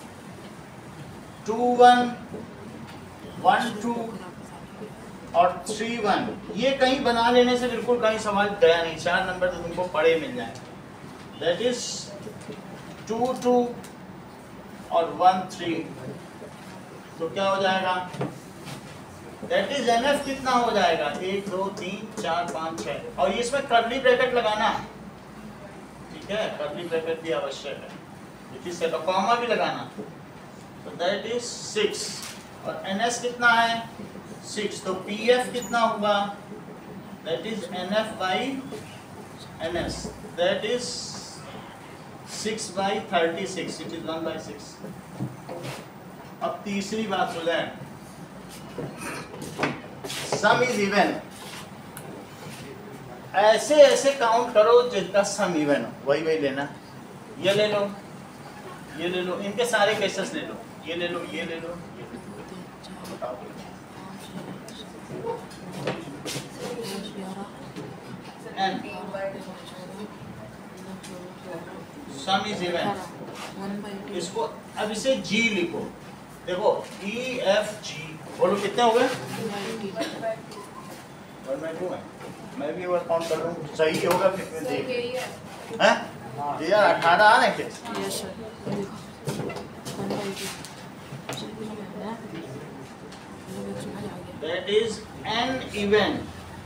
two one one two और थ्री वन, ये कहीं बना लेने से बिल्कुल कहीं सवाल गया नहीं, चार नंबर तो तुमको पढ़े मिल जाए। दैट इज टू टू और वन थ्री, तो क्या हो जाएगा, दैट इज एन एफ कितना हो जाएगा, एक दो तीन चार पाँच छः, और इसमें कर्ली ब्रैकेट लगाना, ठीक है, कर्ली ब्रैकेट भी आवश्यक है, इसी से कॉमा भी लगाना, तो दैट इज सिक्स, और एन एस कितना है सिक्स, तो पी एफ कितना होगा, that is N F by N S, that is six by thirty six, it is one by six. अब तीसरी बात हो जाए, सम इज इवन, ऐसे ऐसे काउंट करो जिनका सम इवन हो, वही वही लेना, ये ले लो ये ले लो, इनके सारे केसेस ले लो, ये ले लो ये ले लो, ये ले लो, बताओ एन सम इज इवन, इसको अब इसे जी लिखो, देखो ई एफ जी, बोलो कितने हो गए, वन बाई टू है, मैं भी वो काउंट कर लूँ, सही होगा कितने देख हैं, यार अठारह आ रहे थे, that is n even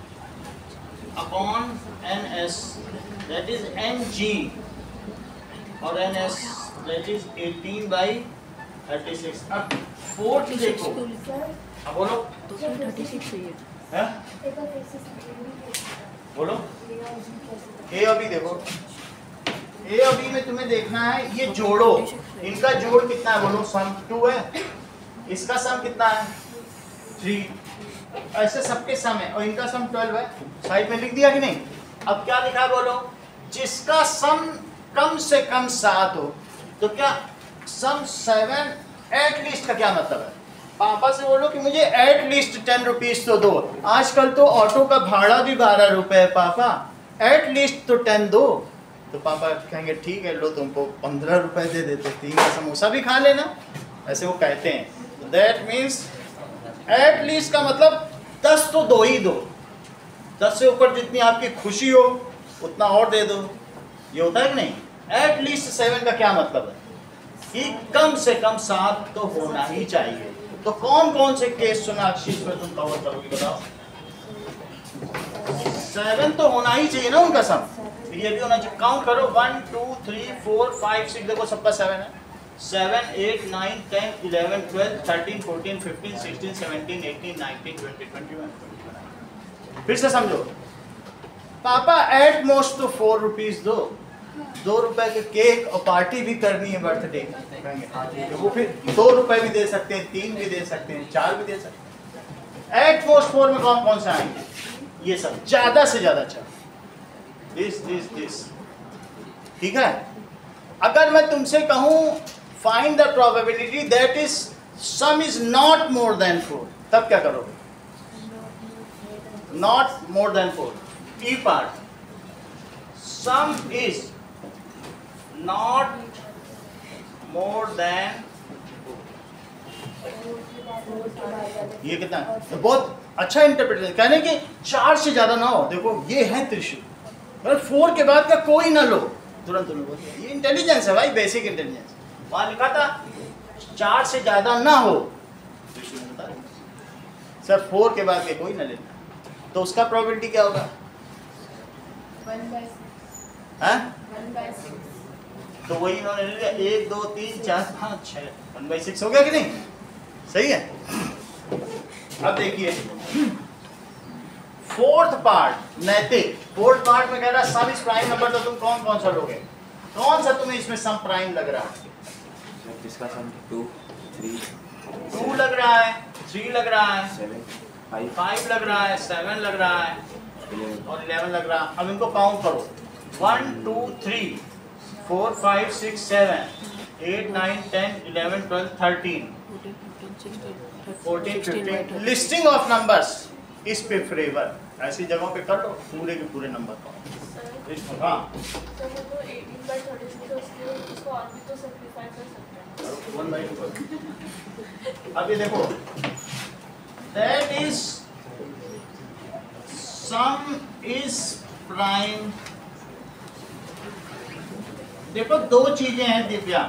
upon ns, that is ng, और ns that is eighteen by thirty-six। अब फोर्थ देखो, अब बोलो thirty-six है ये, हैं बोलो, ए अभी देखो, ए अभी में तुम्हें देखना है, ये जोड़ो, इनका जोड़ कितना है बोलो, सम टू है, इसका सम कितना है थ्री, ऐसे सबके सम है, और इनका सम ट्वेल्व है, साइड में लिख दिया कि नहीं। अब क्या लिखा है बोलो, जिसका सम कम से कम सात हो, तो क्या सम सेवन एट लीस्ट का क्या मतलब है, पापा से बोलो कि मुझे एट लीस्ट टेन रुपीज तो दो, आजकल तो ऑटो का भाड़ा भी बारह रुपए है पापा, एट लीस्ट तो टेन दो, तो पापा कहेंगे ठीक है लो तुमको पंद्रह रुपए दे देते, तीन का समोसा भी खा लेना, ऐसे वो कहते हैं। दैट मीन्स एट लीस्ट का मतलब दस तो दो ही दो, दस से ऊपर जितनी आपकी खुशी हो उतना और दे दो, ये होता है कि नहीं। एट लीस्ट सेवन का क्या मतलब है कि कम से कम सात तो होना ही चाहिए। तो कौन कौन से केस सोनाक्षी पर तुम कवर करोगे बताओ, सेवन तो होना ही चाहिए ना उनका सम, ये भी होना चाहिए। काउंट करो, one two three four five six, देखो सबका सेवन है, seven eight nine ten eleven twelve thirteen fourteen fifteen sixteen seventeen eighteen nineteen twenty twenty one. फिर से समझो, पापा एट मोस्ट तो फोर रुपीज दो, दो रुपए के केक और पार्टी भी करनी है बर्थडे, वो फिर दो रुपए भी दे सकते हैं, तीन भी दे सकते हैं, चार भी दे सकते हैं। एट मोस्ट फोर में कौन कौन से आएंगे, ये सब ज्यादा से ज्यादा चार, दिस दिस दिस, ठीक है। अगर मैं तुमसे कहूं find the probability that is sum is not more than four, तब क्या करोगे, not more than four, E part, sum is not more than, ये कितना है? तो बहुत अच्छा इंटरप्रिटेशन, कहने के चार से ज्यादा ना हो, देखो ये है त्रिशूल, मतलब फोर के बाद का कोई ना लो, तुरंत तुरंत बोल, ये इंटेलिजेंस है भाई, बेसिक इंटेलिजेंस। वहां लिखा था चार से ज्यादा ना हो, सर फोर के बाद के कोई ना लेना, तो उसका प्रोबेबिलिटी क्या होगा? वन बाई सिक्स हैं? वन बाई सिक्स तो वही इन्होंने ले लिया, एक दो तीन चार पाँच छः, वन बाई सिक्स हो गया कि नहीं? सही है। अब देखिए fourth part Naitik, fourth part में कह रहा है सम इज प्राइम नंबर, तो तुम कौन कौन सा लोगे? कौन सा तुम्हें इसमें सम प्राइम लग रहा है? जिसका सम टू थ्री टू लग रहा है, थ्री लग रहा है, सेवन फाइव फाइव लग रहा है, सेवन लग रहा है और इलेवन लग रहा है। अब इनको काउंट करो, one two three four five six seven eight nine ten eleven twelve thirteen fourteen fifteen. Listing of numbers इस पे फेवर, ऐसी जगहों पे कर लो पूरे के पूरे नंबर का। हाँ तो वो तो एटीन बाई थर्टी सिक्स उसके उसको और भी तो सिंप्लीफाई कर सकते हैं। One by two. अब ये देखो, that is sum is prime. देखो दो चीजें हैं दिव्या,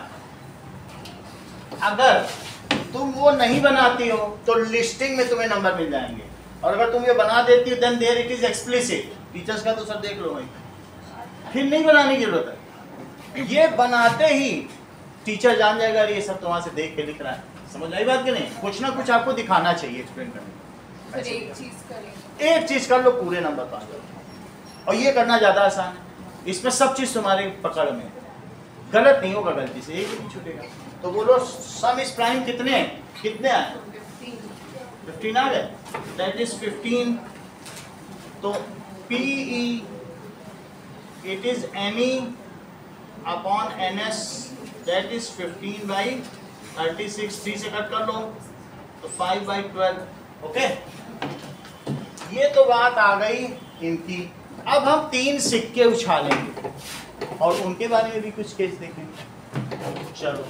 अगर तुम वो नहीं बनाती हो तो लिस्टिंग में तुम्हें नंबर मिल जाएंगे, और अगर तुम ये बना देती हो then there it is explicit. Teachers का तो सर देख लो भाई, फिर नहीं बनाने की जरूरत है। ये बनाते ही टीचर जान जाएगा ये सब तो वहां से देख के लिख रहा है। समझ आई बात कि नहीं? कुछ ना कुछ आपको दिखाना चाहिए एक्सप्लेन करने। फिर एक चीज करेंगे, एक चीज कर लो पूरे नंबर पास कर लो, और ये करना ज्यादा आसान है। इसमें सब चीज तुम्हारे पकड़ में है, गलत नहीं होगा, गलती से एक भी नहीं छूटेगा। तो बोलो सम इज प्राइम कितने कितने आए? फिफ्टीन आ गए, दैट इज फिफ्टीन। तो P E it is N E upon N S, that is fifteen by thirty six. Three से कट कर लो तो फाइव बाई ट्वेल्व। ओके, ये तो बात आ गई इनकी। अब हम तीन सिक्के उछालेंगे और उनके बारे में भी कुछ केस देखेंगे। चलो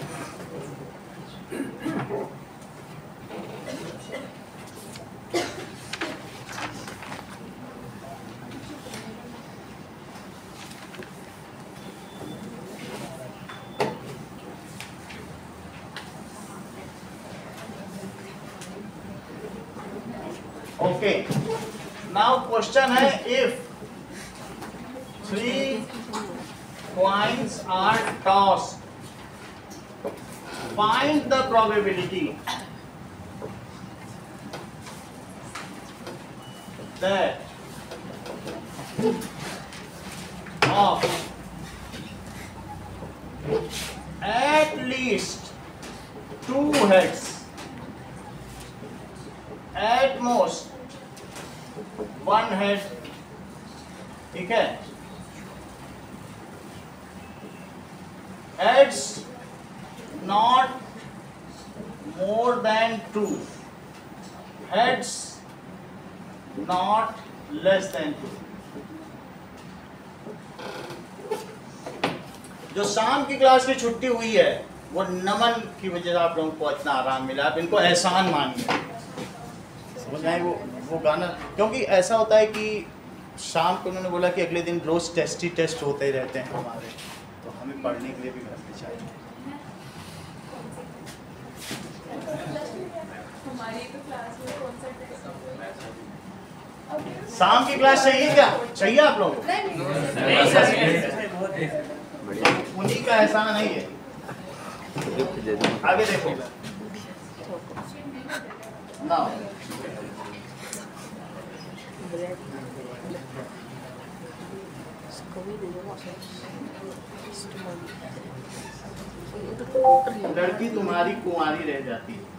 ओके, नाउ क्वेश्चन है, if three coins are tossed, find the probability that of at least two heads, at most one head, ठीक है, heads not more than two, heads not less than two। जो शाम की class की छुट्टी हुई है वो नमन की वजह से आप लोगों को इतना आराम मिला, आप इनको एहसान मानिए। समझ आए वो वो गाना? क्योंकि ऐसा होता है कि शाम को उन्होंने बोला कि अगले दिन रोज टेस्ट ही टेस्ट होते ही रहते हैं हमारे, तो हमें पढ़ने के लिए भी घर पे चाहिए। हमारी तो क्लास में कौन सा टेस्ट शाम की क्लास चाहिए क्या? चाहिए आप लोगों को? उन्हीं का एहसान नहीं है। आगे देखो ना, लड़की तुम्हारी कुंवारी रह जाती है।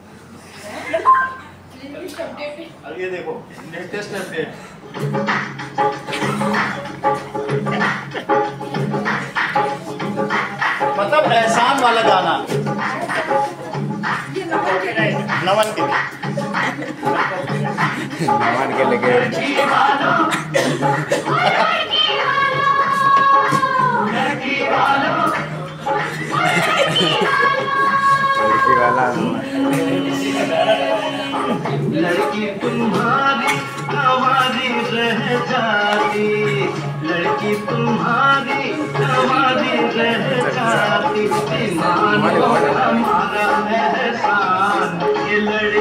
अब ये देखो लेटेस्ट अपडेट, मतलब एहसान वाला गाना नमन के नमन के लगे लड़की वाला लड़की तुम्हारी हमारी रह जाती, लड़की तुम्हारी हमारी रह जाती, मानो हमारा एहसान ये लड़की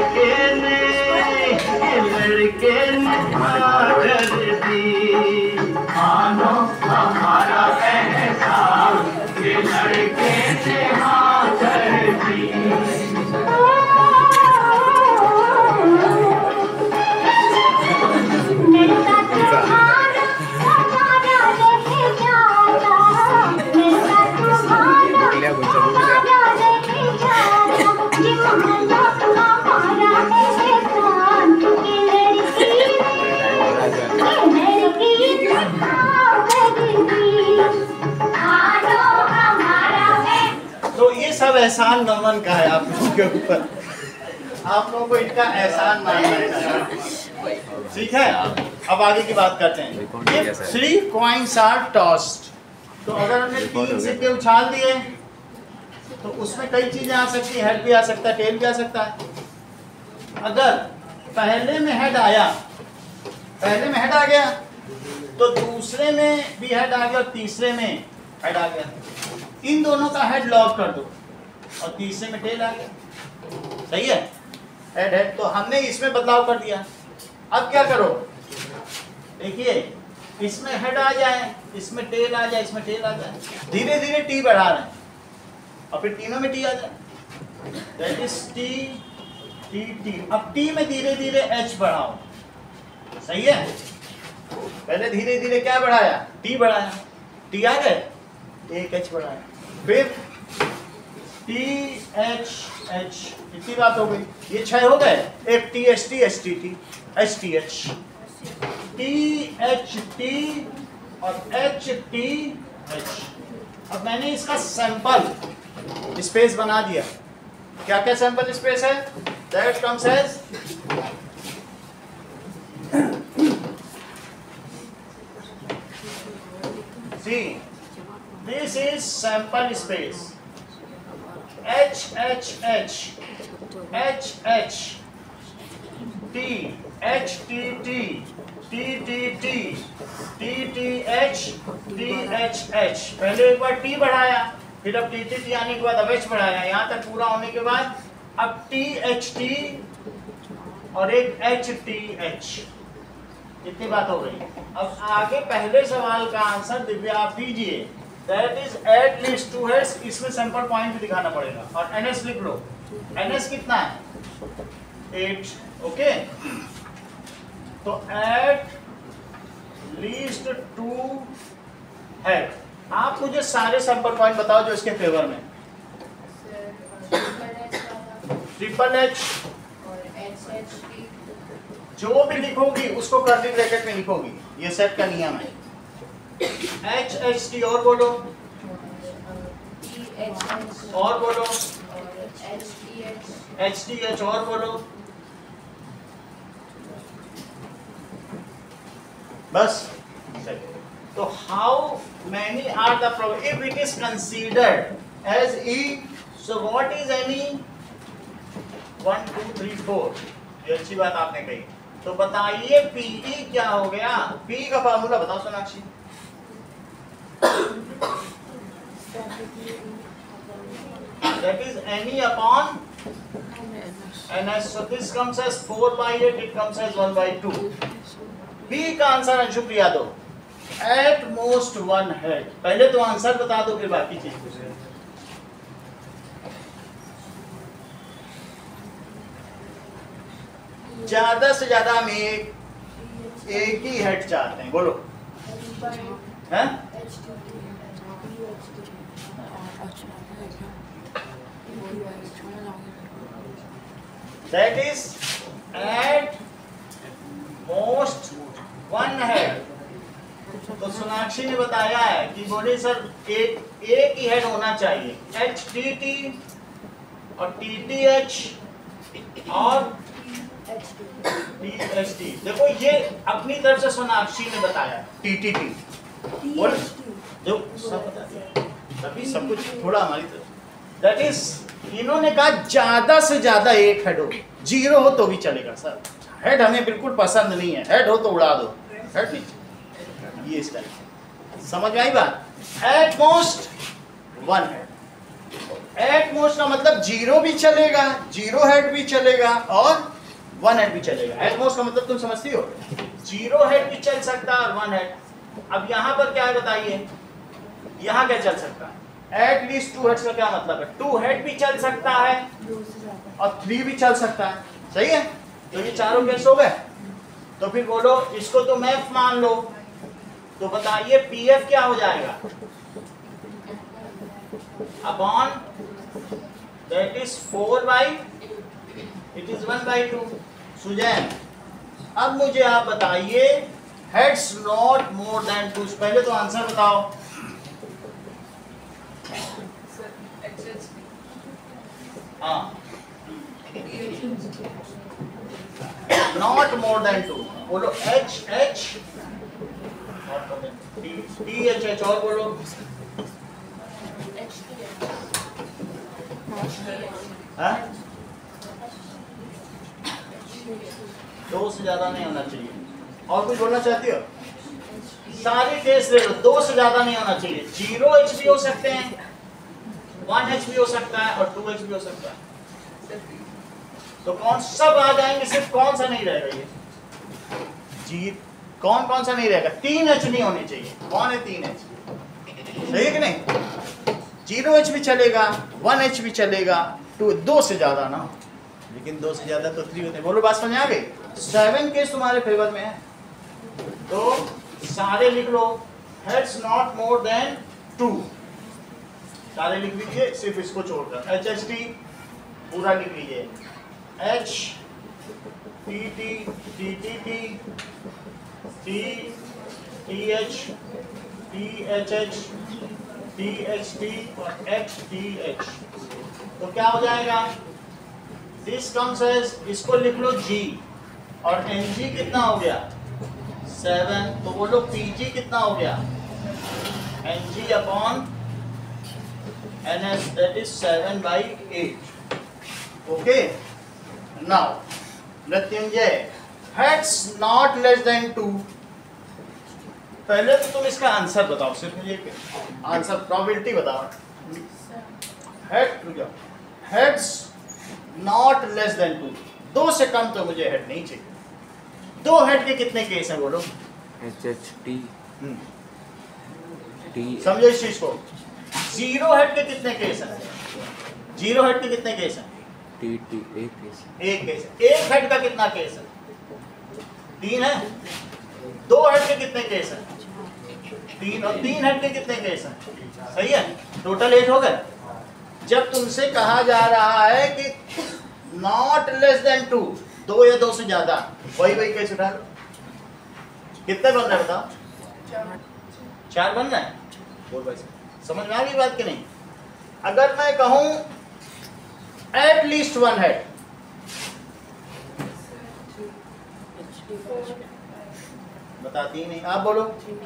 एहसान नमन का है आप लोगों के ऊपर, आप लोगों को इनका एहसान मानना है। ठीक है, अब आगे की बात करते हैं। If three coins are tossed, तो अगर हमने तीन सिक्के उछाल दिए तो उसमें कई चीजें आ सकती है, हेड भी आ सकता है, टेल भी आ सकता है। अगर पहले में हेड आया, पहले में हेड आ गया तो दूसरे में भी हेड आ गया और तीसरे में हेड आ गया, इन दोनों का हेड लॉक कर दो और तीसरे में टेल आ गया। सही है, हेड हेड। तो हमने इसमें बदलाव कर दिया। अब क्या करो, देखिए इसमें हेड आ जाए, इसमें टेल आ जाए, इसमें टेल आ जाए, धीरे धीरे टी बढ़ा रहे हैं और फिर तीनों में टी आ जाए, that is T T T. अब टी में धीरे धीरे एच बढ़ाओ। सही है, पहले धीरे धीरे क्या बढ़ाया, टी बढ़ाया, टी आ गए, एक एच बढ़ाया, फिर टी एच एच, इतनी बात हो गई। ये छह हो गए, एक T H T H T T H T H, T H T और एच टी एच। अब मैंने इसका सैंपल स्पेस बना दिया। क्या क्या सैंपल स्पेस है, that comes as C, this is sample space H H H H H T H T T T T T T T H T H H। पहले एक बार T बढ़ाया, फिर अब T T T आने के बाद अब H बढ़ाया, यहाँ तक पूरा होने के बाद अब T H T और एक H T H। इतनी बात हो गई। अब आगे पहले सवाल का आंसर दिव्या आप दीजिए। That is at least two heads, इसमें सैंपल पॉइंट भी दिखाना पड़ेगा और N S लिख लो। N S कितना है, एट। ओके, तो at least two head। आप मुझे सारे सैंपल पॉइंट बताओ जो इसके फेवर में। ट्रिपल एच जो भी लिखोगी उसको कर्ली ब्रैकेट में लिखोगी, ये सेट का नियम है। एच एच टी और बोलो, और बोलो, एच टी एच और बोलो, बस। तो how many are the problem if it is considered as E, so what is N E, one two three four. ये अच्छी बात आपने कही। तो बताइए पीई क्या हो गया, पी का फार्मूला बताओ Sonakshi. That is Ne upon Ns. So this comes as four by eight. It comes as one by two. B का आंसर अंशुप्रिया दो। At most one head. पहले तो आंसर बता दो फिर बाकी चीज पूछे। ज्यादा से ज्यादा हम एक एक ही हेड चाहते हैं, बोलो हैं? That is at most one head. तो सोनाक्षी ने बताया है कि बोले सर एक एक ही हेड होना चाहिए, एच टी टी और टी टी एच और टी एच टी। देखो ये अपनी तरफ से सोनाक्षी ने बताया, टी टी टी बोल जो सब बता दिया, तभी सब कुछ थोड़ा हमारी तरफ। दैट इज इन्होंने कहा ज्यादा से ज्यादा एक हेड हो, जीरो हो तो भी चलेगा सर, हेड हमें बिल्कुल पसंद नहीं है, हेड हो तो उड़ा दो, हेड नहीं। ये इस टाइप समझ में आई बात। At most one head, at most का मतलब जीरो भी चलेगा, जीरो हेड भी चलेगा और वन हेड भी चलेगा। एट मोस्ट का मतलब तुम समझती हो, जीरो हेड भी चल सकता है और वन हेड। अब यहाँ पर क्या है बताइए, यहाँ क्या चल सकता है, एट लीस्ट टू हेड्स का क्या मतलब है, टू हेड भी चल सकता है और थ्री भी चल सकता है। सही है, तो ये चारों केस हो गए। तो फिर बोलो इसको तो मैफ मान लो, तो बताइए पीएफ क्या हो जाएगा, upon that is four by it is one by two. Susan अब मुझे आप बताइए heads not more than two, पहले तो आंसर बताओ। हाँ, नॉट मोर देन टू। बोलो H H T H H और बोलो H T हाँ? दो से ज्यादा नहीं होना चाहिए। और कुछ बोलना चाहती हो? सारे केस ले लो, दो से ज्यादा नहीं होना चाहिए। जीरो एच भी हो सकते हैं, वन एच भी हो सकता है और टू एच भी हो सकता है। तो कौन सब आ जाएंगे, सिर्फ कौन सा नहीं रहेगा ये जी, कौन कौन सा नहीं रहेगा? तीन एच नहीं होनी चाहिए। कौन है तीन एच? सही है कि नहीं? जीरो एच भी चलेगा, वन एच भी चलेगा, टू, दो से ज्यादा ना, लेकिन दो से ज्यादा तो थ्री होते हैं। बोलो बात समझ आ गई? सेवन केस तुम्हारे फेवर में है, तो सारे लिख लो। Heads not more than two, सारे लिख लीजिए, सिर्फ इसको छोड़कर। एच एच टी पूरा लिख लीजिए। H T T T T T T T H T H H T H T और एच टी एच। तो क्या हो जाएगा? दिस कम्स एज, इसको लिख लो जी, और एन जी कितना हो गया? सेवन। तो बोलो पी जी कितना हो गया? N G upon N S, that is seven by eight. Okay, now Mrityunjay, heads not less than two. पहले तो तुम इसका आंसर बताओ, सिर्फ मुझे आंसर प्रोबेबिलिटी बताओ। Head heads not less than two, दो से कम तो मुझे हेड नहीं चाहिए। दो हेड के कितने केस हैं बोलो? एच एच टी टी समझो इस चीज को। जीरो हेड के कितने केस हैं? जीरो हेड के कितने केस हैं? टी टी एक केस एक केस है। एक हेड का कितना केस है? तीन है। दो हेड के कितने केस हैं? तीन। और तीन हेड के कितने केस हैं? सही है, टोटल एट हो गए। जब तुमसे कहा जा रहा है कि नॉट लेस देन टू, दो या दो से ज्यादा, वही वही केस उठा लो। कितने बन रहे हैं बताओ? चार बन रहे हैं। बोल भाई, समझ में आ गई बात कि नहीं? अगर मैं कहूं एट लीस्ट वन हेड, बताती ही नहीं, आप बोलो।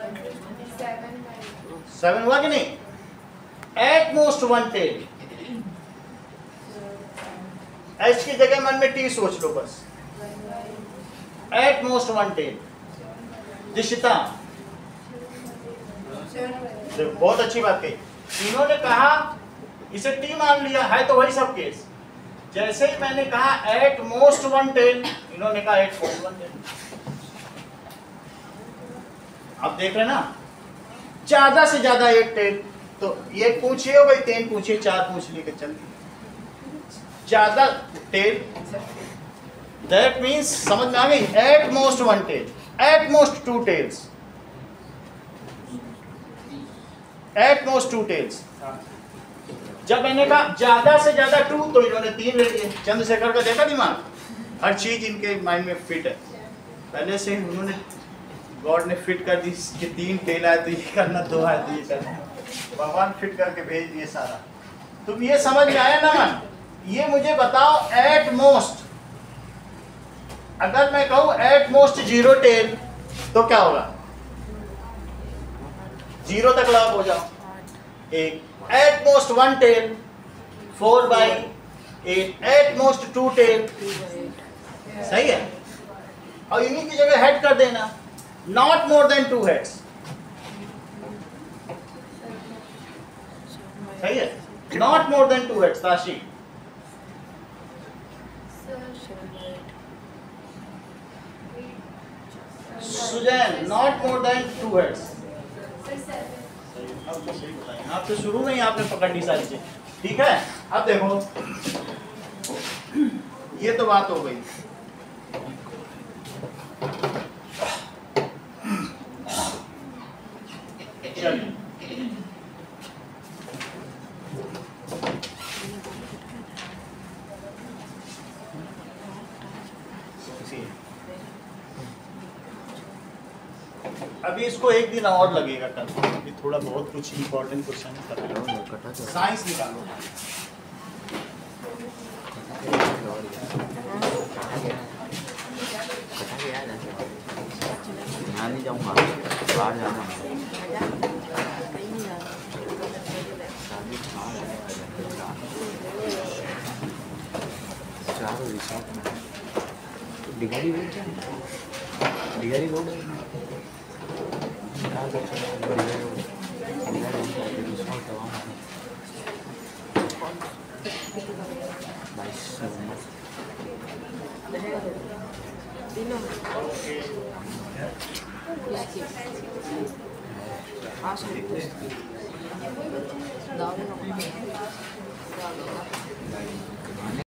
सेवन हुआ कि नहीं? At most one tail. H की जगह मन में टी सोच लो बस। At most one tail. Dishita, बहुत अच्छी बात कही। इन्होंने कहा इसे टी मान लिया है, तो वही सब केस। जैसे ही मैंने कहा एट मोस्ट वन टेल, इन्होंने कहा एट मोस्ट वन टेल। आप देख रहे हैं ना, ज्यादा से ज्यादा एक टेल। तो ये पूछिए भाई, तीन पूछिए, चार पूछ लिए, चल ज्यादा टेल, दैट मीन्स समझ में आ गई? At most one tail, at most two tails, at most two tails. जब मैंने कहा ज्यादा से ज्यादा टू, तो इन्होंने तीन ले लिए। चंद्रशेखर का देखा दिमाग, हर चीज इनके माइंड में फिट है। पहले से उन्होंने, गॉड ने फिट कर दी कि तीन टेल आए तो ये करना, दो आए तो ये करना। भगवान फिट करके भेज दिए सारा। तुम ये समझ में आया ना मन? ये मुझे बताओ, एट मोस्ट, अगर मैं कहूं एट मोस्ट जीरो टेल, तो क्या होगा? जीरो तक लॉक हो जाओ। एक at most one tail, four by eight. At most two tail, सही है। और इन्हीं की जगह हेड कर देना, not more than two heads, सही है। Not more than two heads. Tashi, Susan, not more than two heads. आपको सही बताएं, आप तो शुरू में ही आपने पकड़ ली सारी चीज, ठीक है। अब देखो, ये तो बात हो गई। चलिए, अभी इसको एक दिन और लगेगा करना, अभी थोड़ा बहुत कुछ इंपॉर्टेंट क्वेश्चन करना। साइंस निकालो। यहाँ नहीं जाऊँगा, बाहर जाना है। कहीं नहीं जाना। शादी कहाँ है? चारों रिसॉर्ट में डिगारी रोड क्या है? डिगारी रोड है कहाँ कर सकते हैं? डिगारी रोड डिगारी रोड का रिसॉर्ट है वहाँ बाईस नवंबर तीनों किसकी हाँ सर दावे